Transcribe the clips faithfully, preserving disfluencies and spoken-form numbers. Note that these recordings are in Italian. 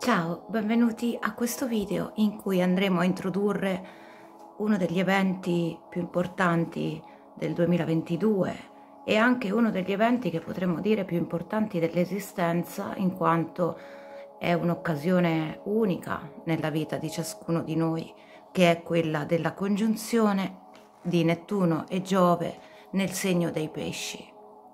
Ciao, benvenuti a questo video in cui andremo a introdurre uno degli eventi più importanti del duemilaventidue e anche uno degli eventi che potremmo dire più importanti dell'esistenza, in quanto è un'occasione unica nella vita di ciascuno di noi, che è quella della congiunzione di Nettuno e Giove nel segno dei pesci.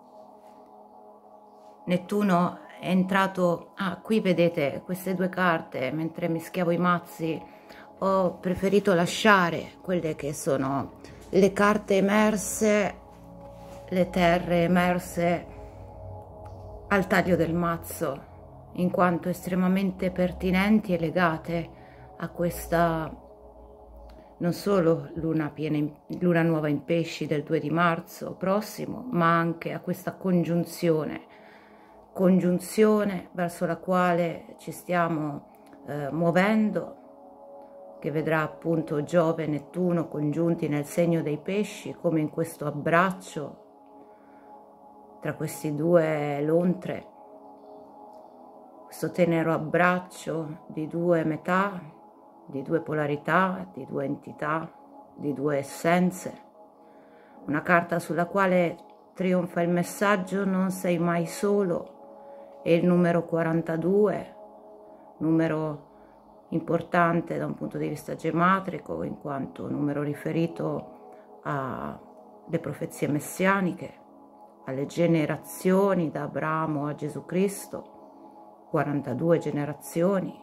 Nettuno è entrato, ah, qui vedete queste due carte. Mentre mischiavo i mazzi ho preferito lasciare quelle che sono le carte emerse, le terre emerse al taglio del mazzo, in quanto estremamente pertinenti e legate a questa non solo luna, piena in, luna nuova in pesci del due di marzo prossimo, ma anche a questa congiunzione congiunzione verso la quale ci stiamo eh, muovendo, che vedrà appunto Giove e Nettuno congiunti nel segno dei pesci, come in questo abbraccio tra questi due lontre, questo tenero abbraccio di due metà, di due polarità, di due entità, di due essenze. Una carta sulla quale trionfa il messaggio: non sei mai solo. E il numero quarantadue, numero importante da un punto di vista gematrico, in quanto numero riferito alle profezie messianiche, alle generazioni da Abramo a Gesù Cristo, quarantadue generazioni.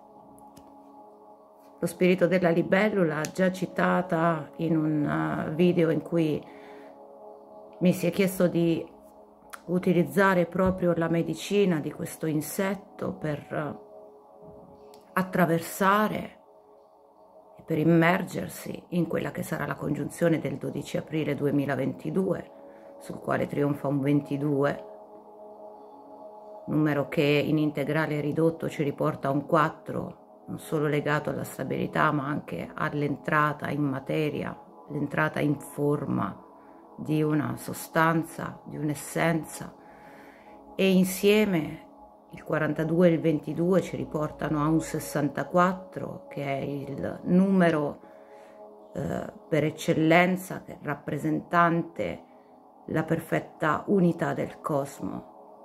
Lo spirito della libellula, già citata in un video in cui mi si è chiesto di utilizzare proprio la medicina di questo insetto per attraversare e per immergersi in quella che sarà la congiunzione del dodici aprile duemilaventidue, sul quale trionfa un ventidue, numero che in integrale ridotto ci riporta a un quattro, non solo legato alla stabilità ma anche all'entrata in materia, l'entrata in forma di una sostanza, di un'essenza. E insieme il quarantadue e il ventidue ci riportano a un sessantaquattro, che è il numero eh, per eccellenza, che è rappresentante la perfetta unità del cosmo.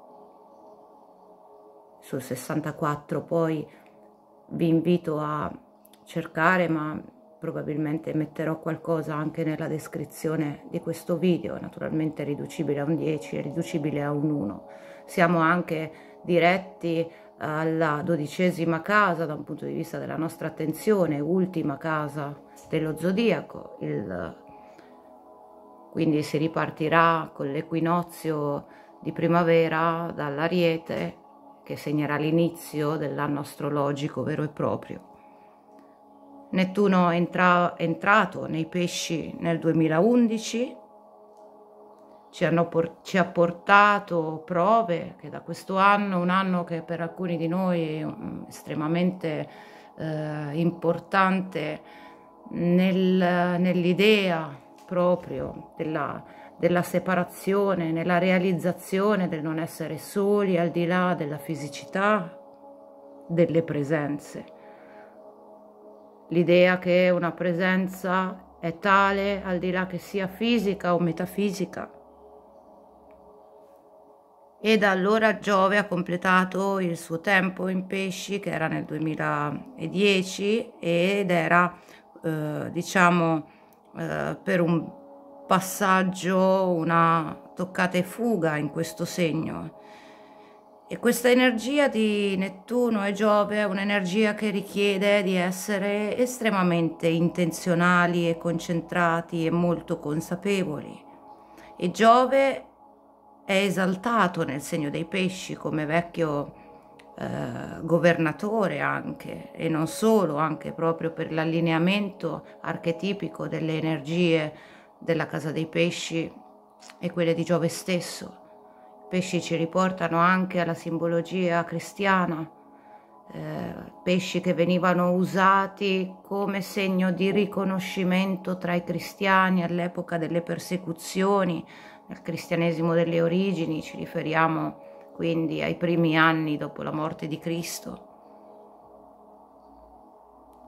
Sul sessantaquattro poi vi invito a cercare, ma probabilmente metterò qualcosa anche nella descrizione di questo video, naturalmente riducibile a un dieci e riducibile a un uno. Siamo anche diretti alla dodicesima casa da un punto di vista della nostra attenzione, ultima casa dello zodiaco, il, quindi si ripartirà con l'equinozio di primavera dall'Ariete, che segnerà l'inizio dell'anno astrologico vero e proprio. Nettuno è entra, entrato nei pesci nel duemilaundici, ci, hanno, ci ha portato prove che da questo anno, un anno che per alcuni di noi è estremamente eh, importante nel, nell'idea proprio della, della separazione, nella realizzazione del non essere soli al di là della fisicità, delle presenze. L'idea che una presenza è tale al di là che sia fisica o metafisica. E da allora Giove ha completato il suo tempo in pesci, che era nel duemiladieci, ed era eh, diciamo eh, per un passaggio, una toccata e fuga in questo segno. E questa energia di Nettuno e Giove è un'energia che richiede di essere estremamente intenzionali e concentrati e molto consapevoli. E Giove è esaltato nel segno dei pesci come vecchio eh, governatore anche, e non solo, anche proprio per l'allineamento archetipico delle energie della casa dei pesci e quelle di Giove stesso. Pesci ci riportano anche alla simbologia cristiana, eh, pesci che venivano usati come segno di riconoscimento tra i cristiani all'epoca delle persecuzioni, nel cristianesimo delle origini, ci riferiamo quindi ai primi anni dopo la morte di Cristo.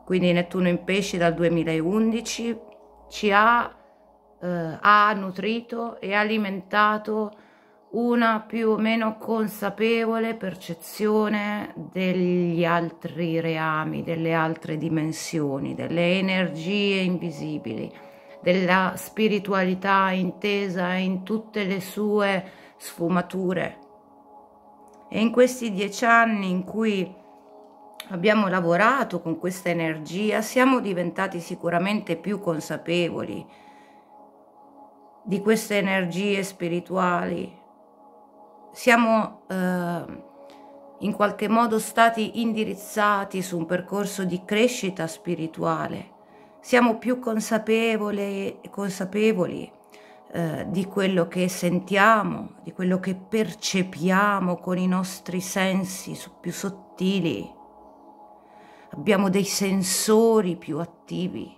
quindi Nettuno in Pesci dal duemilaundici, ci ha, eh, ha nutrito e alimentato una più o meno consapevole percezione degli altri reami, delle altre dimensioni, delle energie invisibili, della spiritualità intesa in tutte le sue sfumature. E in questi dieci anni in cui abbiamo lavorato con questa energia, siamo diventati sicuramente più consapevoli di queste energie spirituali. Siamo eh, in qualche modo stati indirizzati su un percorso di crescita spirituale. Siamo più consapevoli, consapevoli eh, di quello che sentiamo, di quello che percepiamo con i nostri sensi più sottili. Abbiamo dei sensori più attivi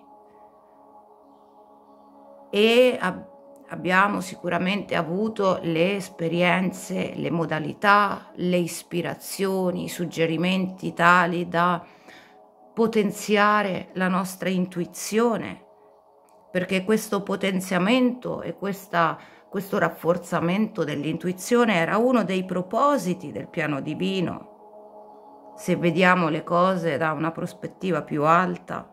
e ab- abbiamo sicuramente avuto le esperienze, le modalità, le ispirazioni, i suggerimenti tali da potenziare la nostra intuizione, perché questo potenziamento e questa, questo rafforzamento dell'intuizione era uno dei propositi del piano divino, se vediamo le cose da una prospettiva più alta.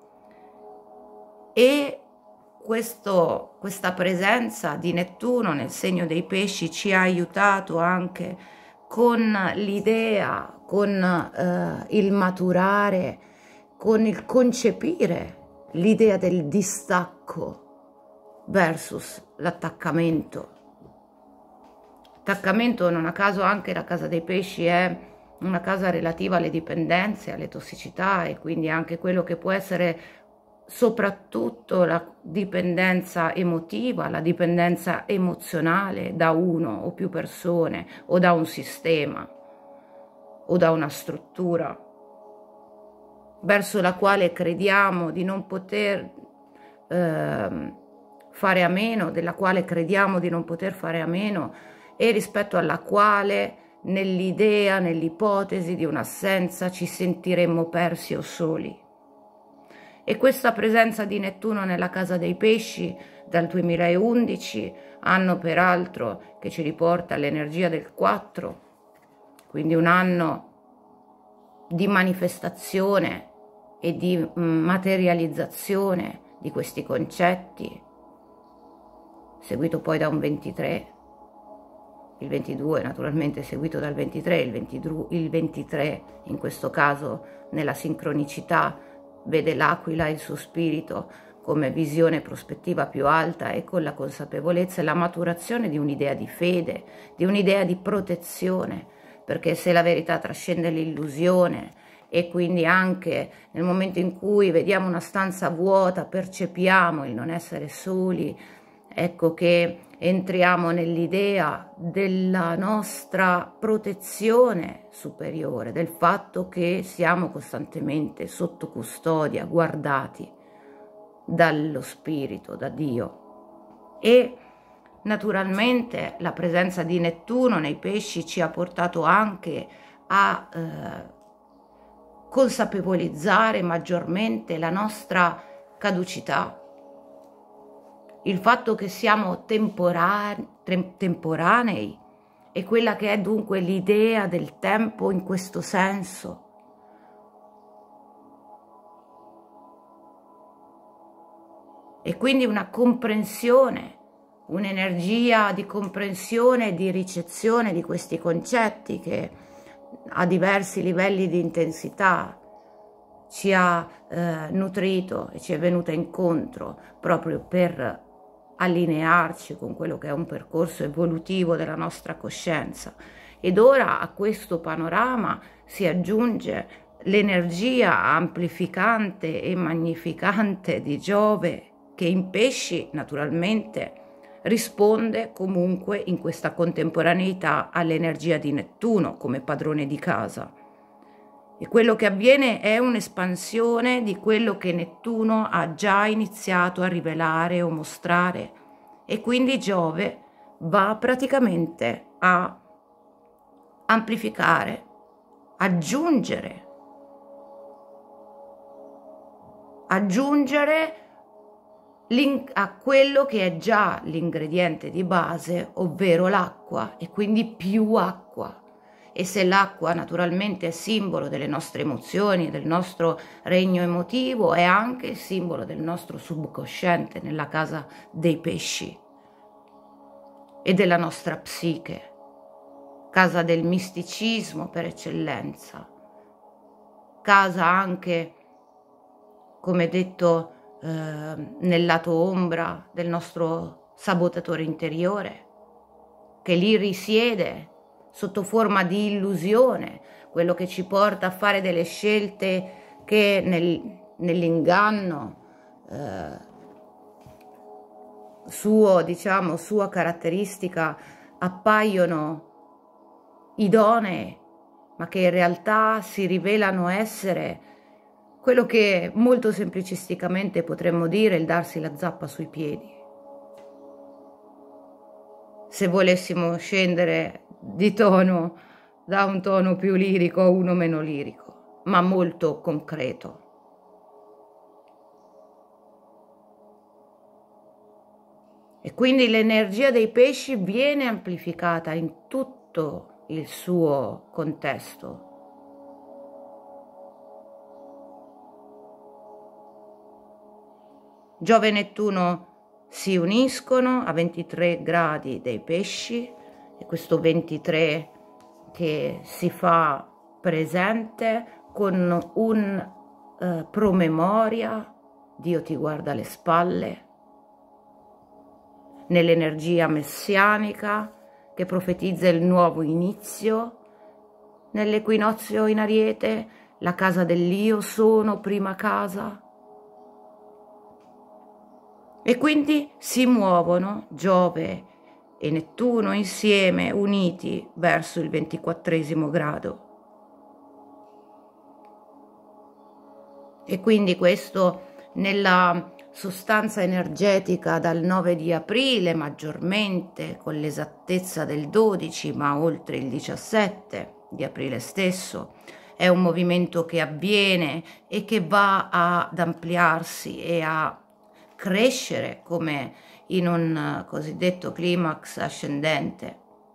E questo, questa presenza di Nettuno nel segno dei Pesci ci ha aiutato anche con l'idea, con eh, il maturare, con il concepire l'idea del distacco versus l'attaccamento. Attaccamento, non a caso anche la casa dei Pesci è una casa relativa alle dipendenze, alle tossicità, e quindi anche quello che può essere soprattutto la dipendenza emotiva, la dipendenza emozionale da uno o più persone o da un sistema o da una struttura verso la quale crediamo di non poter eh, fare a meno, della quale crediamo di non poter fare a meno e rispetto alla quale nell'idea, nell'ipotesi di un'assenza ci sentiremmo persi o soli. E questa presenza di Nettuno nella casa dei Pesci dal duemilaundici, anno peraltro che ci riporta all'energia del quattro, quindi un anno di manifestazione e di materializzazione di questi concetti, seguito poi da un ventitré, il ventidue naturalmente seguito dal ventitré, il, ventidue, il ventitré in questo caso nella sincronicità vede l'aquila e il suo spirito come visione prospettiva più alta e con la consapevolezza e la maturazione di un'idea di fede, di un'idea di protezione, perché se la verità trascende l'illusione e quindi anche nel momento in cui vediamo una stanza vuota percepiamo il non essere soli, ecco che entriamo nell'idea della nostra protezione superiore, del fatto che siamo costantemente sotto custodia, guardati dallo spirito, da Dio. E naturalmente la presenza di Nettuno nei Pesci ci ha portato anche a eh, consapevolizzare maggiormente la nostra caducità, il fatto che siamo temporanei, temporanei e quella che è dunque l'idea del tempo in questo senso. E quindi una comprensione, un'energia di comprensione e di ricezione di questi concetti che a diversi livelli di intensità ci ha eh, nutrito e ci è venuta incontro proprio per allinearci con quello che è un percorso evolutivo della nostra coscienza. Ed ora a questo panorama si aggiunge l'energia amplificante e magnificante di Giove, che in Pesci naturalmente risponde comunque in questa contemporaneità all'energia di Nettuno come padrone di casa. E quello che avviene è un'espansione di quello che Nettuno ha già iniziato a rivelare o mostrare, e quindi Giove va praticamente a amplificare, aggiungere aggiungere a quello che è già l'ingrediente di base, ovvero l'acqua, e quindi più acqua. E se l'acqua naturalmente è simbolo delle nostre emozioni, del nostro regno emotivo, è anche il simbolo del nostro subconsciente nella casa dei pesci e della nostra psiche, casa del misticismo per eccellenza, casa anche, come detto, eh, nel lato ombra del nostro sabotatore interiore, che lì risiede sotto forma di illusione, quello che ci porta a fare delle scelte che nel, nell'inganno eh, suo, diciamo, sua caratteristica appaiono idonee, ma che in realtà si rivelano essere quello che molto semplicisticamente potremmo dire il darsi la zappa sui piedi. Se volessimo scendere di tono da un tono più lirico a uno meno lirico, ma molto concreto. E quindi l'energia dei pesci viene amplificata in tutto il suo contesto. Giove e Nettuno si uniscono a ventitré gradi dei pesci, e questo ventitré che si fa presente con un eh, promemoria, Dio ti guarda alle spalle, nell'energia messianica che profetizza il nuovo inizio, nell'equinozio in Ariete, la casa dell'Io sono, prima casa. E quindi si muovono Giove e Nettuno insieme, uniti verso il ventiquattresimo grado. E quindi questo nella sostanza energetica dal nove di aprile, maggiormente con l'esattezza del dodici, ma oltre il diciassette di aprile stesso, è un movimento che avviene e che va ad ampliarsi e a crescere come in un cosiddetto climax ascendente.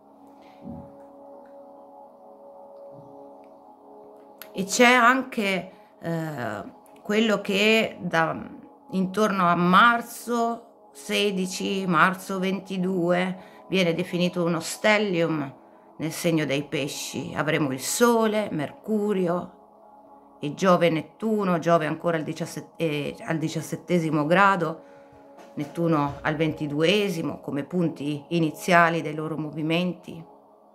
E c'è anche eh, quello che da intorno a marzo sedici, marzo ventidue viene definito uno stellium nel segno dei pesci. Avremo il Sole, Mercurio e Giove e Nettuno, Giove ancora al, diciassette, eh, al diciassettesimo grado, Nettuno al ventiduesimo come punti iniziali dei loro movimenti.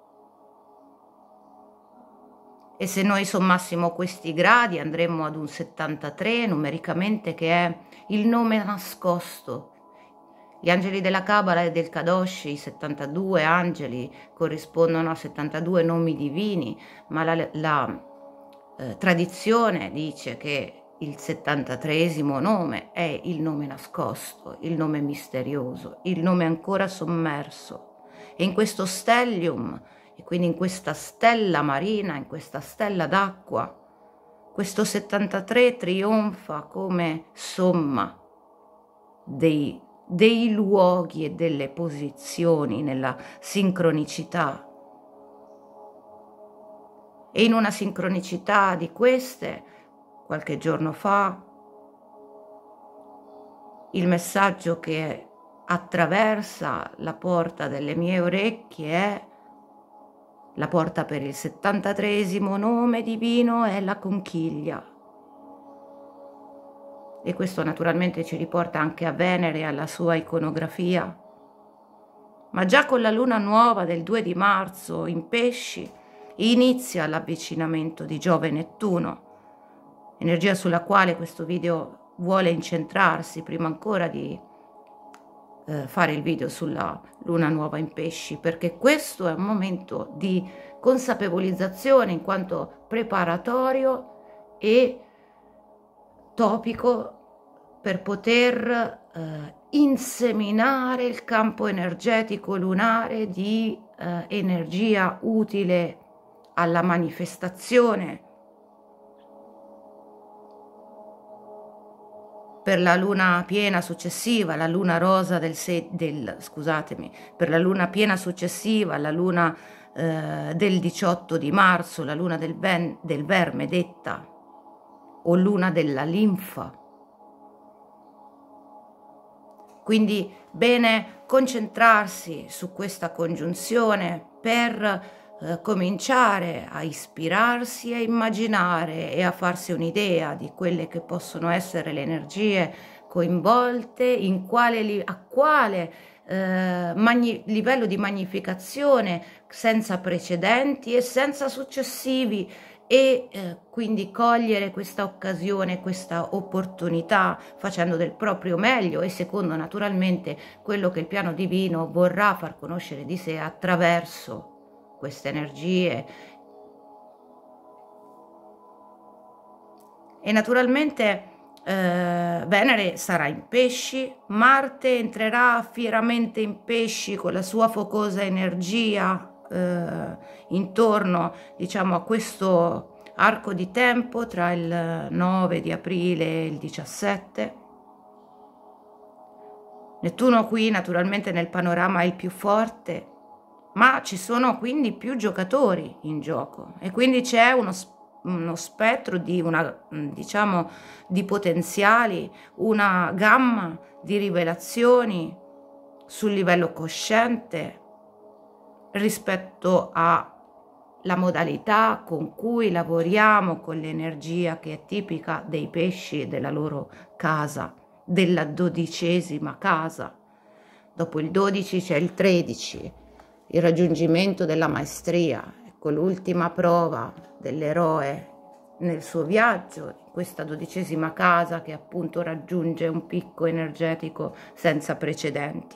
E se noi sommassimo questi gradi andremmo ad un settantatré numericamente, che è il nome nascosto. Gli angeli della Kabbalah e del Kadosh, i settantadue angeli, corrispondono a settantadue nomi divini, ma la, la eh, tradizione dice che il settantatreesimo nome è il nome nascosto, il nome misterioso, il nome ancora sommerso. E in questo stellium, e quindi in questa stella marina, in questa stella d'acqua, questo settantatré trionfa come somma dei, dei luoghi e delle posizioni nella sincronicità. E in una sincronicità di queste, qualche giorno fa, il messaggio che attraversa la porta delle mie orecchie è: la porta per il settantatreesimo nome divino è la conchiglia. E questo naturalmente ci riporta anche a Venere e alla sua iconografia. Ma già con la luna nuova del due di marzo in Pesci inizia l'avvicinamento di Giove e Nettuno, energia sulla quale questo video vuole incentrarsi prima ancora di eh, fare il video sulla luna nuova in Pesci, perché questo è un momento di consapevolizzazione in quanto preparatorio e topico per poter eh, inseminare il campo energetico lunare di eh, energia utile alla manifestazione per la luna piena successiva, la luna rosa del, del scusatemi, per la luna piena successiva, la luna eh, del diciotto di marzo, la luna del, ben, del verme detta, o luna della linfa. Quindi bene concentrarsi su questa congiunzione per eh, cominciare a ispirarsi, a immaginare e a farsi un'idea di quelle che possono essere le energie coinvolte, in quale, a quale eh, livello di magnificazione senza precedenti e senza successivi, e eh, quindi cogliere questa occasione, questa opportunità, facendo del proprio meglio e secondo naturalmente quello che il piano divino vorrà far conoscere di sé attraverso queste energie. E naturalmente eh, Venere sarà in pesci, Marte entrerà fieramente in pesci con la sua focosa energia Eh, intorno, diciamo, a questo arco di tempo tra il nove di aprile e il diciassette. Nettuno qui naturalmente nel panorama è il più forte, ma ci sono quindi più giocatori in gioco e quindi c'è uno, uno spettro di una, diciamo, di potenziali, una gamma di rivelazioni sul livello cosciente rispetto alla modalità con cui lavoriamo con l'energia che è tipica dei pesci e della loro casa, della dodicesima casa. Dopo il dodici c'è il tredici, il raggiungimento della maestria, ecco l'ultima prova dell'eroe nel suo viaggio, questa dodicesima casa che appunto raggiunge un picco energetico senza precedenti.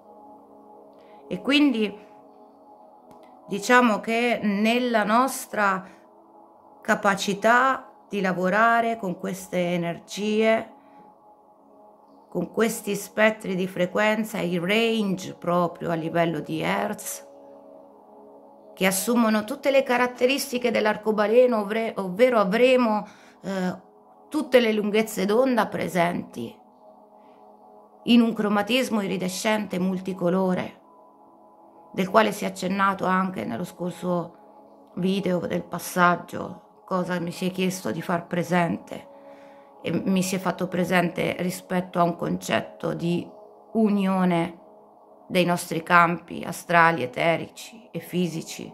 E quindi diciamo che nella nostra capacità di lavorare con queste energie, con questi spettri di frequenza, i range proprio a livello di Hertz, che assumono tutte le caratteristiche dell'arcobaleno, ovvero avremo eh, tutte le lunghezze d'onda presenti in un cromatismo iridescente multicolore, del quale si è accennato anche nello scorso video del passaggio, cosa mi si è chiesto di far presente e mi si è fatto presente rispetto a un concetto di unione dei nostri campi astrali, eterici e fisici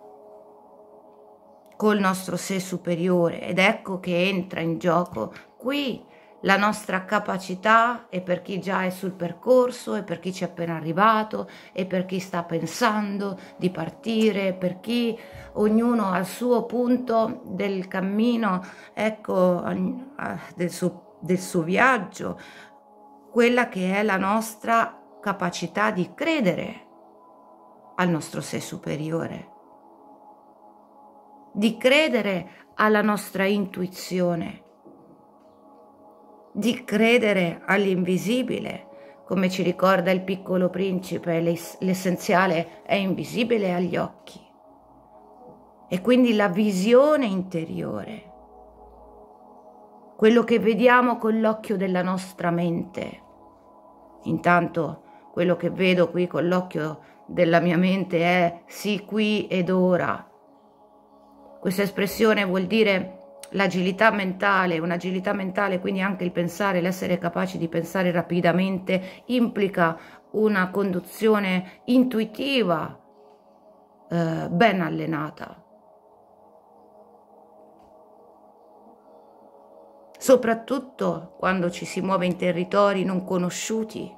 col nostro sé superiore, ed ecco che entra in gioco qui la nostra capacità, e per chi già è sul percorso, e per chi ci è appena arrivato, e per chi sta pensando di partire, per chi ognuno al suo punto del cammino, ecco, del suo, del suo viaggio, quella che è la nostra capacità di credere al nostro sé superiore, di credere alla nostra intuizione, di credere all'invisibile, come ci ricorda il Piccolo Principe, l'essenziale è invisibile agli occhi. E quindi la visione interiore, quello che vediamo con l'occhio della nostra mente. Intanto quello che vedo qui con l'occhio della mia mente è sì, qui ed ora. Questa espressione vuol dire l'agilità mentale, un'agilità mentale, quindi anche il pensare, l'essere capaci di pensare rapidamente, implica una conduzione intuitiva eh, ben allenata. Soprattutto quando ci si muove in territori non conosciuti.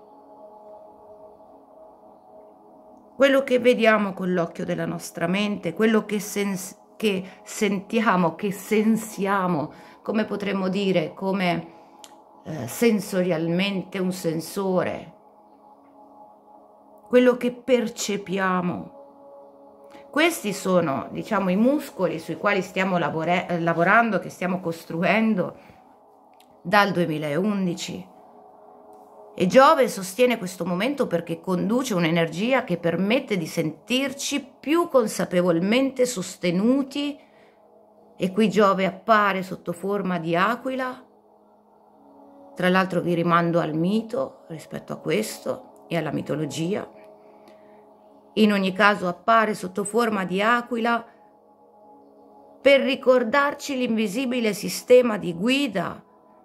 Quello che vediamo con l'occhio della nostra mente, quello che sens- che sentiamo, che sensiamo, come potremmo dire, come eh, sensorialmente un sensore, quello che percepiamo. Questi sono, diciamo, i muscoli sui quali stiamo lavorando, che stiamo costruendo dal duemilaundici. E Giove sostiene questo momento perché conduce un'energia che permette di sentirci più consapevolmente sostenuti, e qui Giove appare sotto forma di aquila, Tra l'altro vi rimando al mito rispetto a questo e alla mitologia. In ogni caso appare sotto forma di aquila per ricordarci l'invisibile sistema di guida,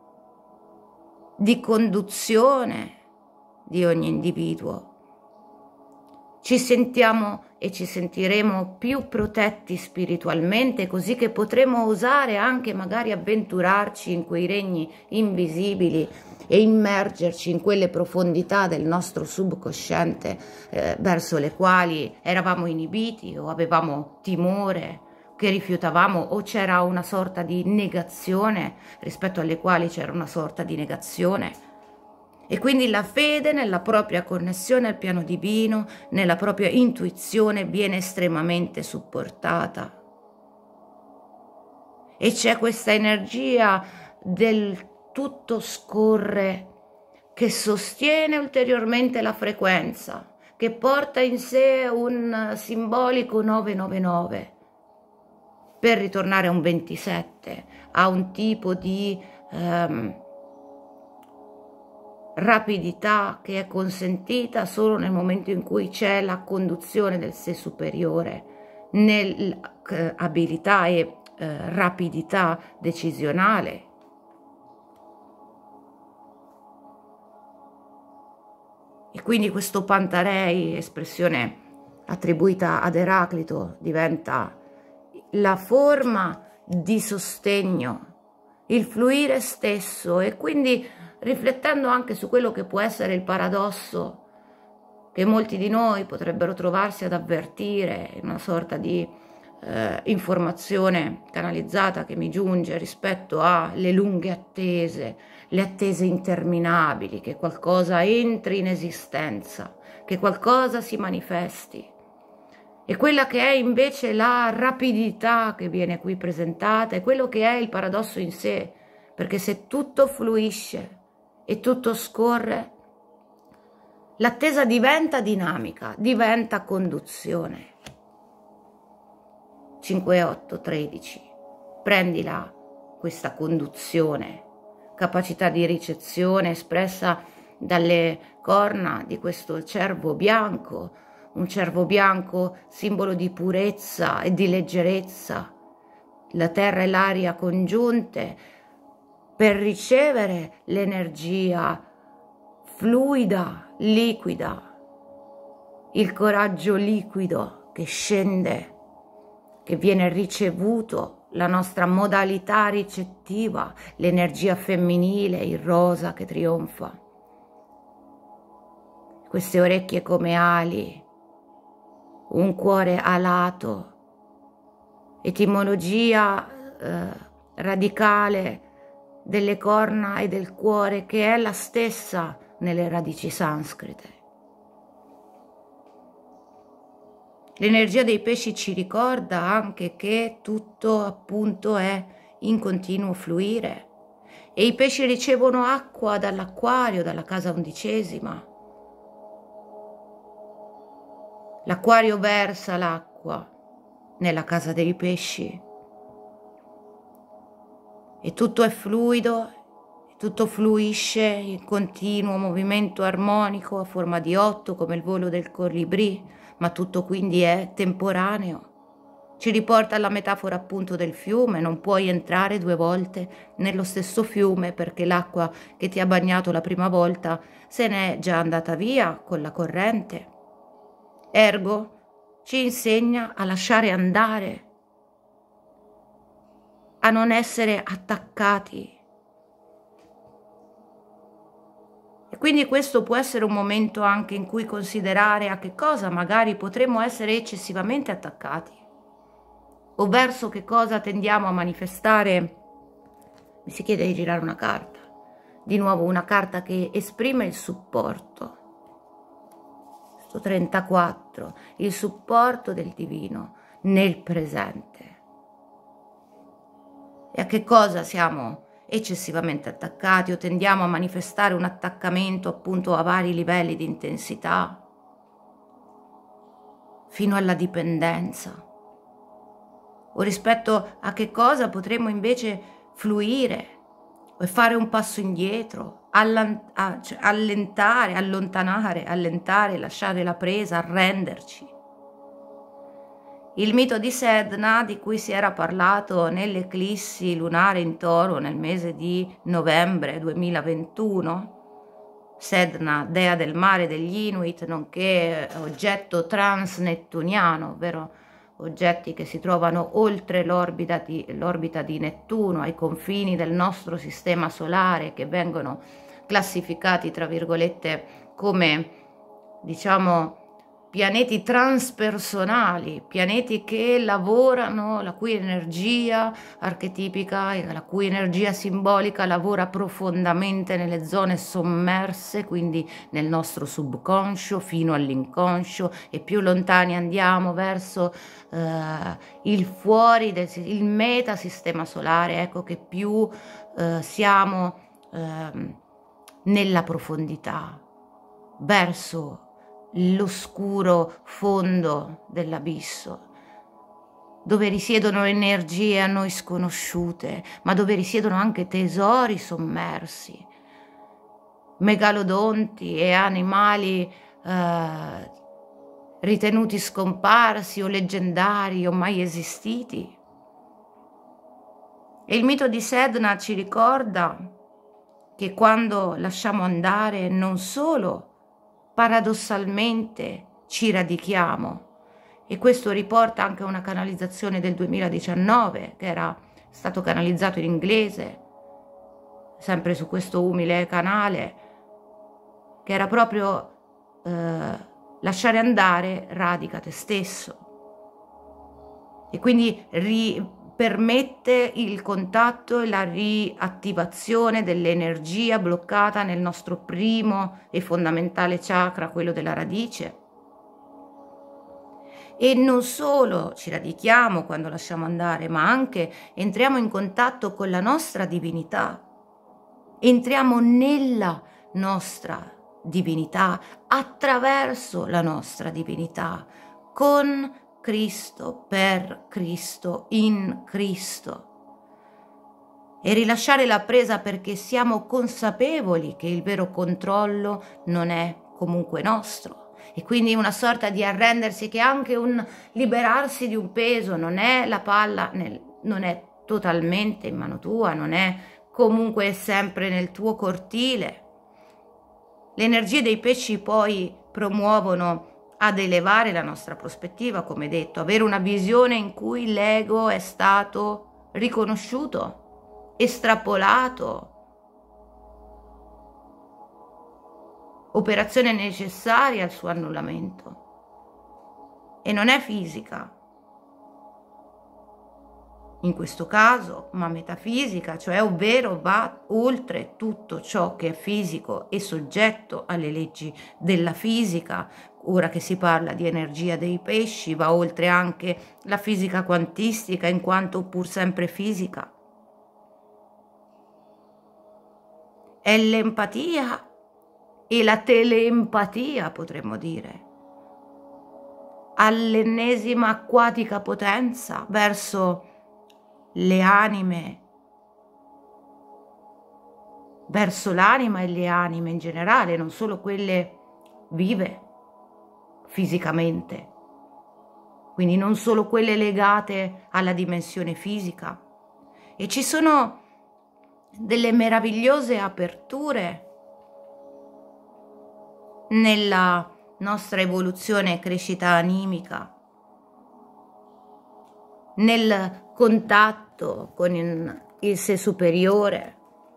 di conduzione di ogni individuo. Ci sentiamo e ci sentiremo più protetti spiritualmente, così che potremo osare anche magari avventurarci in quei regni invisibili e immergerci in quelle profondità del nostro subconsciente eh, verso le quali eravamo inibiti o avevamo timore, che rifiutavamo, o c'era una sorta di negazione, rispetto alle quali c'era una sorta di negazione. E quindi la fede nella propria connessione al piano divino, nella propria intuizione, viene estremamente supportata. E c'è questa energia del tutto scorre che sostiene ulteriormente la frequenza, che porta in sé un simbolico nove nove nove, per ritornare a un ventisette, a un tipo di um, rapidità che è consentita solo nel momento in cui c'è la conduzione del sé superiore, nell'abilità e eh, rapidità decisionale. E quindi questo Pantarei, espressione attribuita ad Eraclito, diventa la forma di sostegno, il fluire stesso, e quindi riflettendo anche su quello che può essere il paradosso che molti di noi potrebbero trovarsi ad avvertire in una sorta di eh, informazione canalizzata che mi giunge rispetto alle lunghe attese, le attese interminabili, che qualcosa entri in esistenza, che qualcosa si manifesti. E quella che è invece la rapidità che viene qui presentata è quello che è il paradosso in sé, perché se tutto fluisce e tutto scorre, l'attesa diventa dinamica, diventa conduzione. cinque otto tredici, prendila questa conduzione, capacità di ricezione espressa dalle corna di questo cervo bianco, un cervo bianco simbolo di purezza e di leggerezza, la terra e l'aria congiunte per ricevere l'energia fluida, liquida, il coraggio liquido che scende, che viene ricevuto, la nostra modalità ricettiva, l'energia femminile, il rosa che trionfa, queste orecchie come ali, un cuore alato, etimologia eh, radicale delle corna e del cuore che è la stessa nelle radici sanscrite. L'energia dei pesci ci ricorda anche che tutto appunto è in continuo fluire e i pesci ricevono acqua dall'acquario, dalla casa undicesima. L'acquario versa l'acqua nella casa dei pesci e tutto è fluido, tutto fluisce in continuo movimento armonico a forma di otto come il volo del colibrì, ma tutto quindi è temporaneo. Ci riporta alla metafora appunto del fiume, non puoi entrare due volte nello stesso fiume perché l'acqua che ti ha bagnato la prima volta se n'è già andata via con la corrente. Ergo ci insegna a lasciare andare, a non essere attaccati. E quindi questo può essere un momento anche in cui considerare a che cosa magari potremmo essere eccessivamente attaccati, o verso che cosa tendiamo a manifestare. Mi si chiede di girare una carta, di nuovo una carta che esprime il supporto. Questo trentaquattro, il supporto del divino nel presente. E a che cosa siamo eccessivamente attaccati o tendiamo a manifestare un attaccamento appunto a vari livelli di intensità, fino alla dipendenza? O rispetto a che cosa potremmo invece fluire e fare un passo indietro, allentare, allontanare, allentare, lasciare la presa, arrenderci. Il mito di Sedna, di cui si era parlato nell'eclissi lunare in Toro nel mese di novembre duemilaventuno, Sedna, dea del mare degli Inuit, nonché oggetto transnettuniano, ovvero oggetti che si trovano oltre l'orbita di, l'orbita di Nettuno, ai confini del nostro sistema solare, che vengono classificati, tra virgolette, come, diciamo, pianeti transpersonali, pianeti che lavorano, la cui energia archetipica e la cui energia simbolica lavora profondamente nelle zone sommerse, quindi nel nostro subconscio fino all'inconscio, e più lontani andiamo verso eh, il fuori del il metasistema solare, ecco che più eh, siamo eh, nella profondità, verso l'oscuro fondo dell'abisso, dove risiedono energie a noi sconosciute, ma dove risiedono anche tesori sommersi, megalodonti e animali eh, ritenuti scomparsi o leggendari o mai esistiti. E il mito di Sedna ci ricorda che quando lasciamo andare non solo paradossalmente ci radichiamo, e questo riporta anche una canalizzazione del duemiladiciannove che era stato canalizzato in inglese, sempre su questo umile canale, che era proprio eh, lasciare andare radica te stesso, e quindi ri permette il contatto e la riattivazione dell'energia bloccata nel nostro primo e fondamentale chakra, quello della radice. E non solo ci radichiamo quando lasciamo andare, ma anche entriamo in contatto con la nostra divinità, entriamo nella nostra divinità, attraverso la nostra divinità, con Cristo, per Cristo, in Cristo. E rilasciare la presa perché siamo consapevoli che il vero controllo non è comunque nostro. E quindi una sorta di arrendersi, che anche un liberarsi di un peso, non è la palla, nel, non è totalmente in mano tua, non è comunque sempre nel tuo cortile. Le energie dei pesci poi promuovono ad elevare la nostra prospettiva, come detto, avere una visione in cui l'ego è stato riconosciuto, estrapolato, operazione necessaria al suo annullamento, e non è fisica in questo caso, ma metafisica, cioè ovvero va oltre tutto ciò che è fisico e soggetto alle leggi della fisica. Ora che si parla di energia dei pesci, va oltre anche la fisica quantistica, in quanto pur sempre fisica. È l'empatia e la teleempatia, potremmo dire, all'ennesima acquatica potenza verso le anime, verso l'anima e le anime in generale, non solo quelle vive fisicamente, quindi non solo quelle legate alla dimensione fisica. E ci sono delle meravigliose aperture nella nostra evoluzione e crescita animica, nel contatto con il, il sé superiore,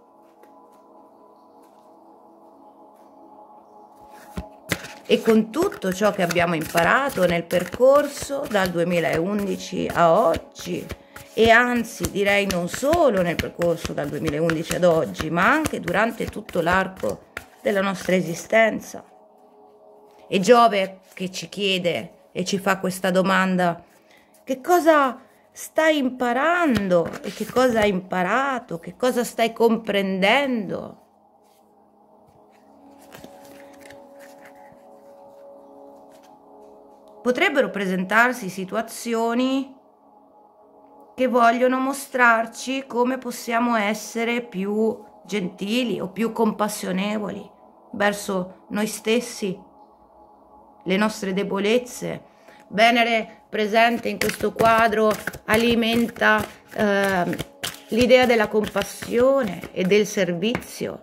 e con tutto ciò che abbiamo imparato nel percorso dal duemilaundici a oggi, e anzi direi non solo nel percorso dal duemilaundici ad oggi, ma anche durante tutto l'arco della nostra esistenza. E Giove che ci chiede e ci fa questa domanda: che cosa stai imparando e che cosa hai imparato, che cosa stai comprendendo? Potrebbero presentarsi situazioni che vogliono mostrarci come possiamo essere più gentili o più compassionevoli verso noi stessi, le nostre debolezze. Venere presente in questo quadro alimenta eh, l'idea della compassione e del servizio.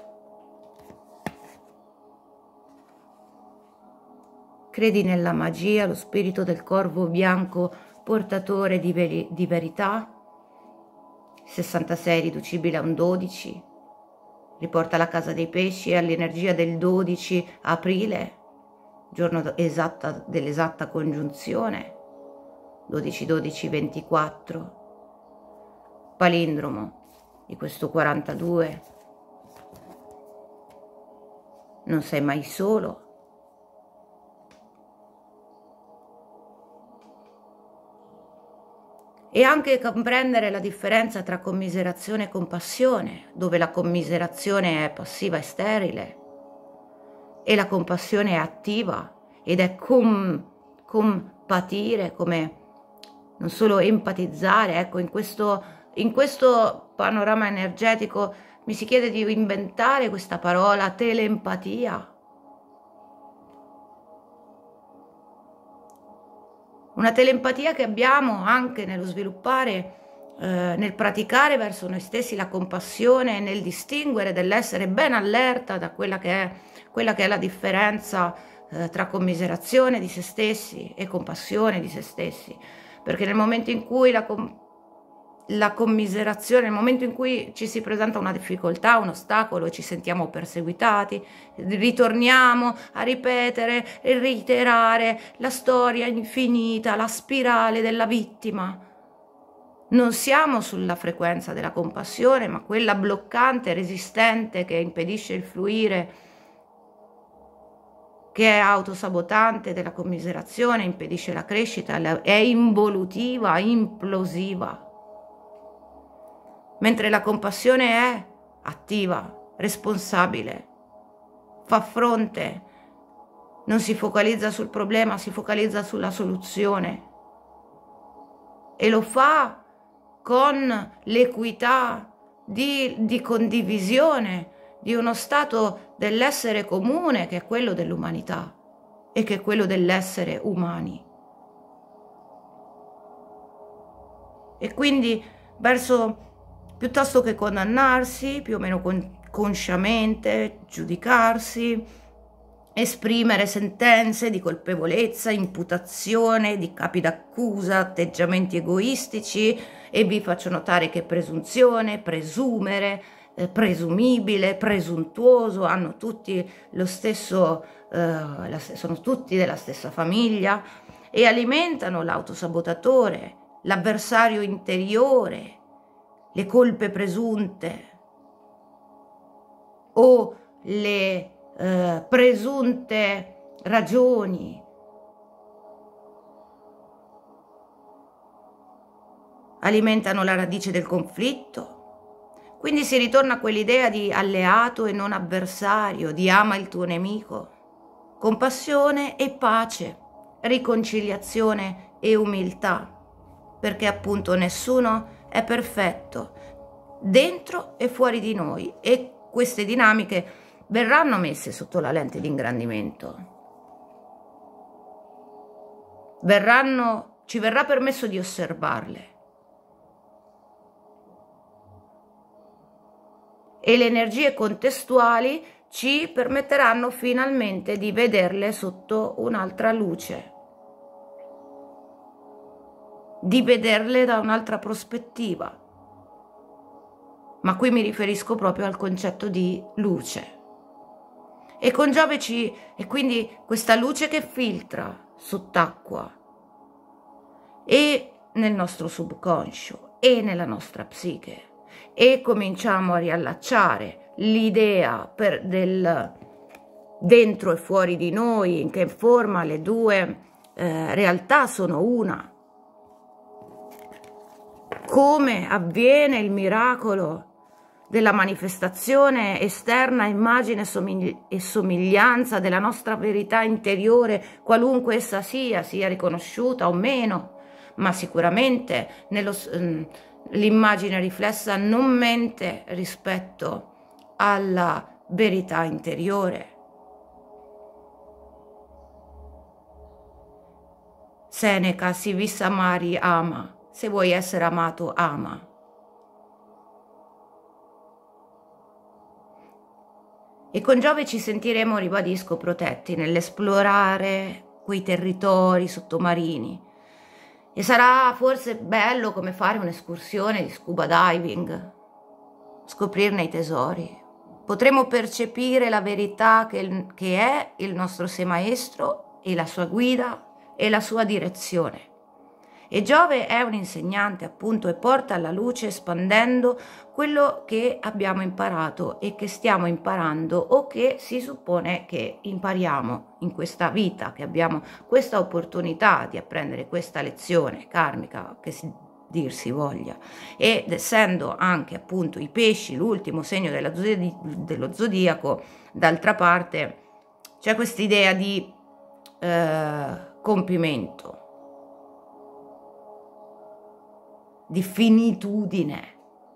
Credi nella magia, lo spirito del corvo bianco portatore di, veri di verità. sessantasei riducibile a un dodici, riporta la casa dei pesci all'energia del dodici aprile, giorno esatta dell'esatta congiunzione, dodici dodici ventiquattro, palindromo di questo quarantadue. Non sei mai solo. E anche comprendere la differenza tra commiserazione e compassione, dove la commiserazione è passiva e sterile e la compassione è attiva ed è com, compatire, come non solo empatizzare. Ecco, in questo, in questo panorama energetico mi si chiede di inventare questa parola, telempatia. Una telempatia che abbiamo anche nello sviluppare, eh, nel praticare verso noi stessi la compassione, nel distinguere dell'essere ben allerta da quella che è, quella che è la differenza eh, tra commiserazione di se stessi e compassione di se stessi. Perché nel momento in cui la, com la commiserazione, nel momento in cui ci si presenta una difficoltà, un ostacolo e ci sentiamo perseguitati, ritorniamo a ripetere e reiterare la storia infinita, la spirale della vittima. Non siamo sulla frequenza della compassione, ma quella bloccante, resistente, che impedisce il fluire, che è autosabotante della commiserazione, impedisce la crescita, è involutiva, implosiva. Mentre la compassione è attiva, responsabile, fa fronte, non si focalizza sul problema, si focalizza sulla soluzione. E lo fa con l'equità di, di condivisione di uno stato dell'essere comune che è quello dell'umanità e che è quello dell'essere umani. E quindi verso... piuttosto che condannarsi, più o meno consciamente, giudicarsi, esprimere sentenze di colpevolezza, imputazione, di capi d'accusa, atteggiamenti egoistici, e vi faccio notare che presunzione, presumere, eh, presumibile, presuntuoso, hanno tutti lo stesso, eh, la, sono tutti della stessa famiglia e alimentano l'autosabotatore, l'avversario interiore, le colpe presunte o le eh, presunte ragioni. Alimentano la radice del conflitto. Quindi si ritorna a quell'idea di alleato e non avversario, di ama il tuo nemico. Compassione e pace, riconciliazione e umiltà, perché appunto nessuno è perfetto dentro e fuori di noi, e queste dinamiche verranno messe sotto la lente di ingrandimento. Verranno, ci verrà permesso di osservarle. E le energie contestuali ci permetteranno finalmente di vederle sotto un'altra luce, di vederle da un'altra prospettiva. Ma qui mi riferisco proprio al concetto di luce. E con Giove ci... e quindi questa luce che filtra sott'acqua e nel nostro subconscio e nella nostra psiche, e cominciamo a riallacciare l'idea del dentro e fuori di noi, in che forma le due eh, realtà sono una. Come avviene il miracolo della manifestazione esterna, immagine e somiglianza della nostra verità interiore, qualunque essa sia, sia riconosciuta o meno, ma sicuramente nello, l'immagine riflessa non mente rispetto alla verità interiore. Seneca, si vis amari ama, se vuoi essere amato ama. E con Giove ci sentiremo, ribadisco, protetti nell'esplorare quei territori sottomarini. E sarà forse bello come fare un'escursione di scuba diving, scoprirne i tesori. Potremo percepire la verità che, il, che è il nostro sé maestro e la sua guida e la sua direzione. E Giove è un insegnante, appunto, e porta alla luce espandendo quello che abbiamo imparato e che stiamo imparando o che si suppone che impariamo in questa vita, che abbiamo questa opportunità di apprendere questa lezione karmica, che si, dir si voglia. Ed essendo anche appunto i pesci l'ultimo segno della, dello zodiaco, d'altra parte c'è questa idea di eh, compimento, di finitudine.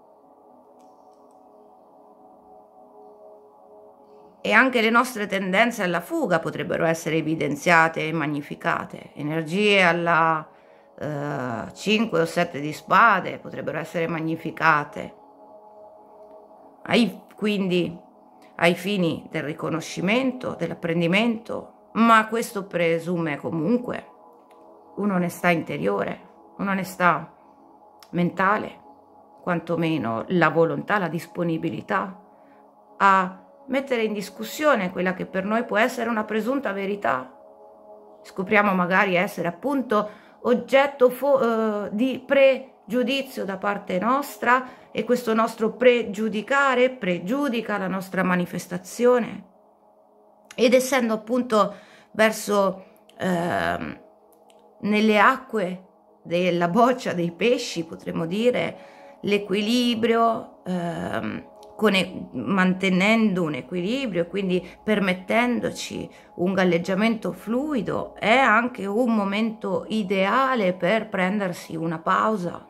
E anche le nostre tendenze alla fuga potrebbero essere evidenziate e magnificate. Energie alla eh, cinque o sette di spade potrebbero essere magnificate. Ai, quindi ai fini del riconoscimento, dell'apprendimento, ma questo presume comunque un'onestà interiore, un'onestà mentale, quantomeno la volontà, la disponibilità a mettere in discussione quella che per noi può essere una presunta verità. Scopriamo magari essere appunto oggetto uh, di pregiudizio da parte nostra e questo nostro pregiudicare pregiudica la nostra manifestazione. Ed essendo appunto verso uh, nelle acque della boccia dei pesci, potremmo dire, l'equilibrio, ehm, mantenendo un equilibrio, quindi permettendoci un galleggiamento fluido, è anche un momento ideale per prendersi una pausa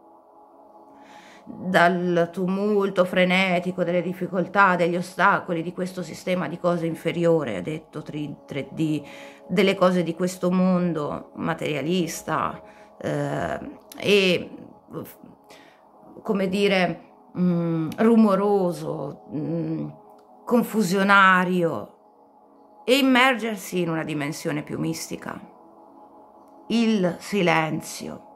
dal tumulto frenetico delle difficoltà, degli ostacoli, di questo sistema di cose inferiore, detto tre D, delle cose di questo mondo materialista, eh, e come dire mh, rumoroso, mh, confusionario, e immergersi in una dimensione più mistica, il silenzio.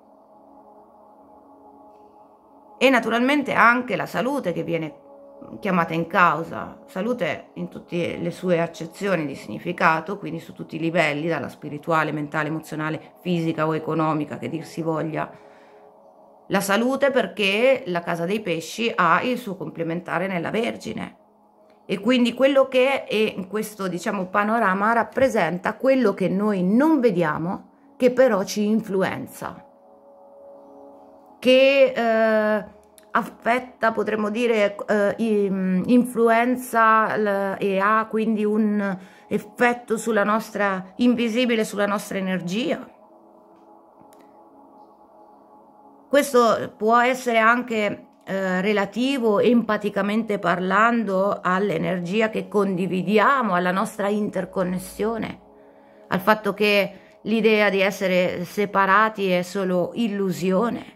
E naturalmente anche la salute che viene chiamata in causa, salute in tutte le sue accezioni di significato, quindi su tutti i livelli, dalla spirituale, mentale, emozionale, fisica o economica, che dir si voglia. La salute perché la casa dei pesci ha il suo complementare nella Vergine, e quindi quello che è in questo, diciamo, panorama rappresenta quello che noi non vediamo, che però ci influenza, che eh, affetta, potremmo dire, eh, influenza e ha quindi un effetto sulla nostra, invisibile sulla nostra energia. Questo può essere anche eh, relativo, empaticamente parlando, all'energia che condividiamo, alla nostra interconnessione, al fatto che l'idea di essere separati è solo illusione.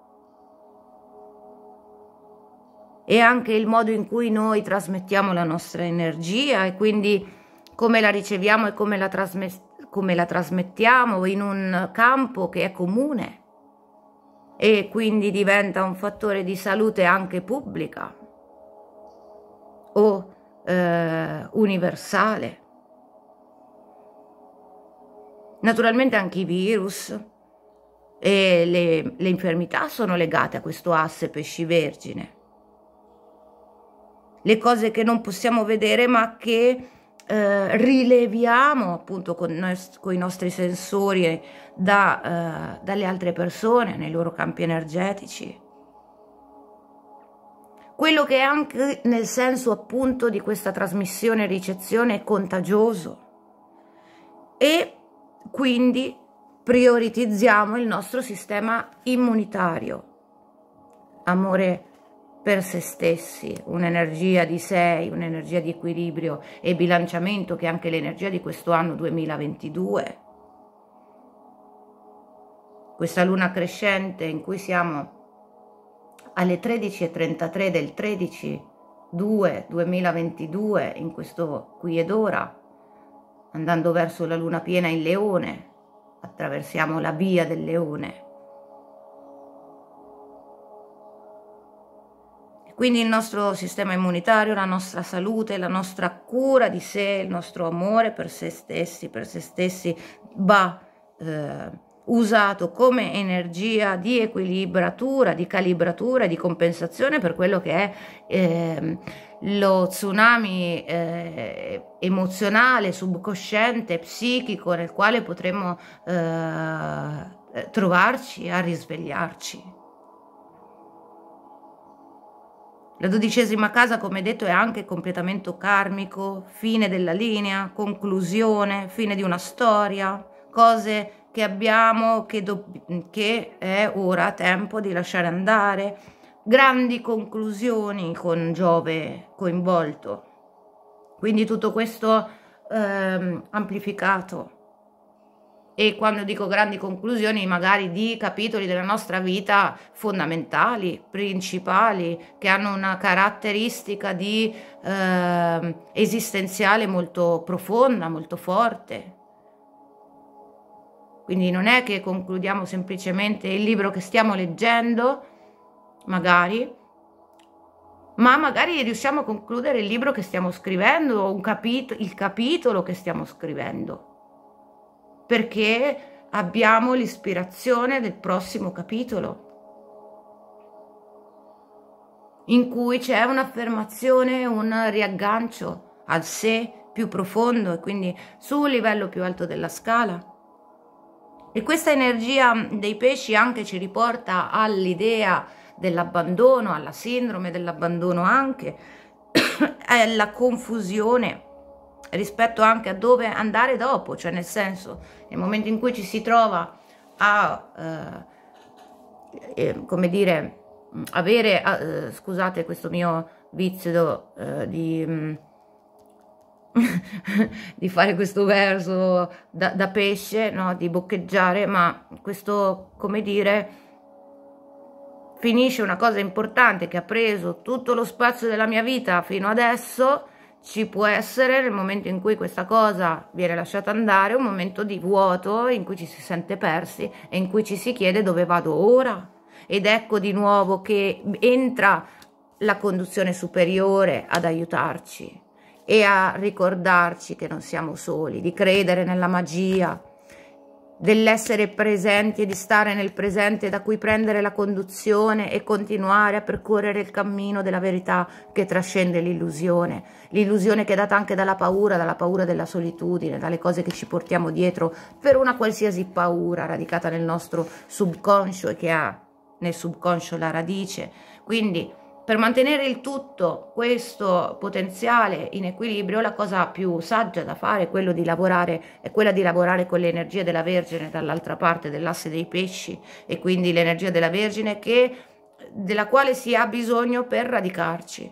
E anche il modo in cui noi trasmettiamo la nostra energia e quindi come la riceviamo e come la, come la trasmettiamo in un campo che è comune e quindi diventa un fattore di salute anche pubblica o eh, universale. Naturalmente anche i virus e le, le infermità sono legate a questo asse pesci vergine. Le cose che non possiamo vedere ma che eh, rileviamo appunto con, noi, con i nostri sensori da, eh, dalle altre persone nei loro campi energetici. Quello che è anche nel senso appunto di questa trasmissione e ricezione è contagioso, e quindi prioritizziamo il nostro sistema immunitario. amore per se stessi, un'energia di sei, un'energia di equilibrio e bilanciamento, che è anche l'energia di questo anno duemilaventidue. Questa luna crescente in cui siamo alle tredici e trentatré del tredici due duemilaventidue, in questo qui ed ora, andando verso la luna piena in Leone, attraversiamo la via del Leone. Quindi il nostro sistema immunitario, la nostra salute, la nostra cura di sé, il nostro amore per se stessi, per se stessi va eh, usato come energia di equilibratura, di calibratura e di compensazione per quello che è eh, lo tsunami eh, emozionale, subconsciente, psichico, nel quale potremo eh, trovarci a risvegliarci. La dodicesima casa, come detto, è anche completamento karmico, fine della linea, conclusione, fine di una storia, cose che abbiamo, che, che è ora tempo di lasciare andare, grandi conclusioni con Giove coinvolto. Quindi tutto questo ehm, amplificato. E quando dico grandi conclusioni, magari di capitoli della nostra vita fondamentali, principali, che hanno una caratteristica di eh, esistenziale molto profonda, molto forte. Quindi non è che concludiamo semplicemente il libro che stiamo leggendo, magari, ma magari riusciamo a concludere il libro che stiamo scrivendo, o un capito- il capitolo che stiamo scrivendo, perché abbiamo l'ispirazione del prossimo capitolo, in cui c'è un'affermazione, un riaggancio al sé più profondo e quindi sul livello più alto della scala. E questa energia dei pesci anche ci riporta all'idea dell'abbandono, alla sindrome dell'abbandono anche, alla confusione rispetto anche a dove andare dopo, cioè nel senso, nel momento in cui ci si trova a, eh, eh, come dire, avere, eh, scusate questo mio vizio eh, di, di fare questo verso da, da pesce, no? Di boccheggiare, ma questo, come dire, finisce una cosa importante che ha preso tutto lo spazio della mia vita fino adesso. Ci può essere, nel momento in cui questa cosa viene lasciata andare, un momento di vuoto in cui ci si sente persi e in cui ci si chiede dove vado ora. Ed ecco di nuovo che entra la conduzione superiore ad aiutarci e a ricordarci che non siamo soli, di credere nella magia dell'essere presenti e di stare nel presente, da cui prendere la conduzione e continuare a percorrere il cammino della verità che trascende l'illusione, l'illusione che è data anche dalla paura, dalla paura della solitudine, dalle cose che ci portiamo dietro per una qualsiasi paura radicata nel nostro subconscio e che ha nel subconscio la radice. Quindi per mantenere il tutto questo potenziale in equilibrio, la cosa più saggia da fare è, quello di lavorare, è quella di lavorare con l'energia della Vergine dall'altra parte dell'asse dei pesci, e quindi l'energia della Vergine che, della quale si ha bisogno per radicarci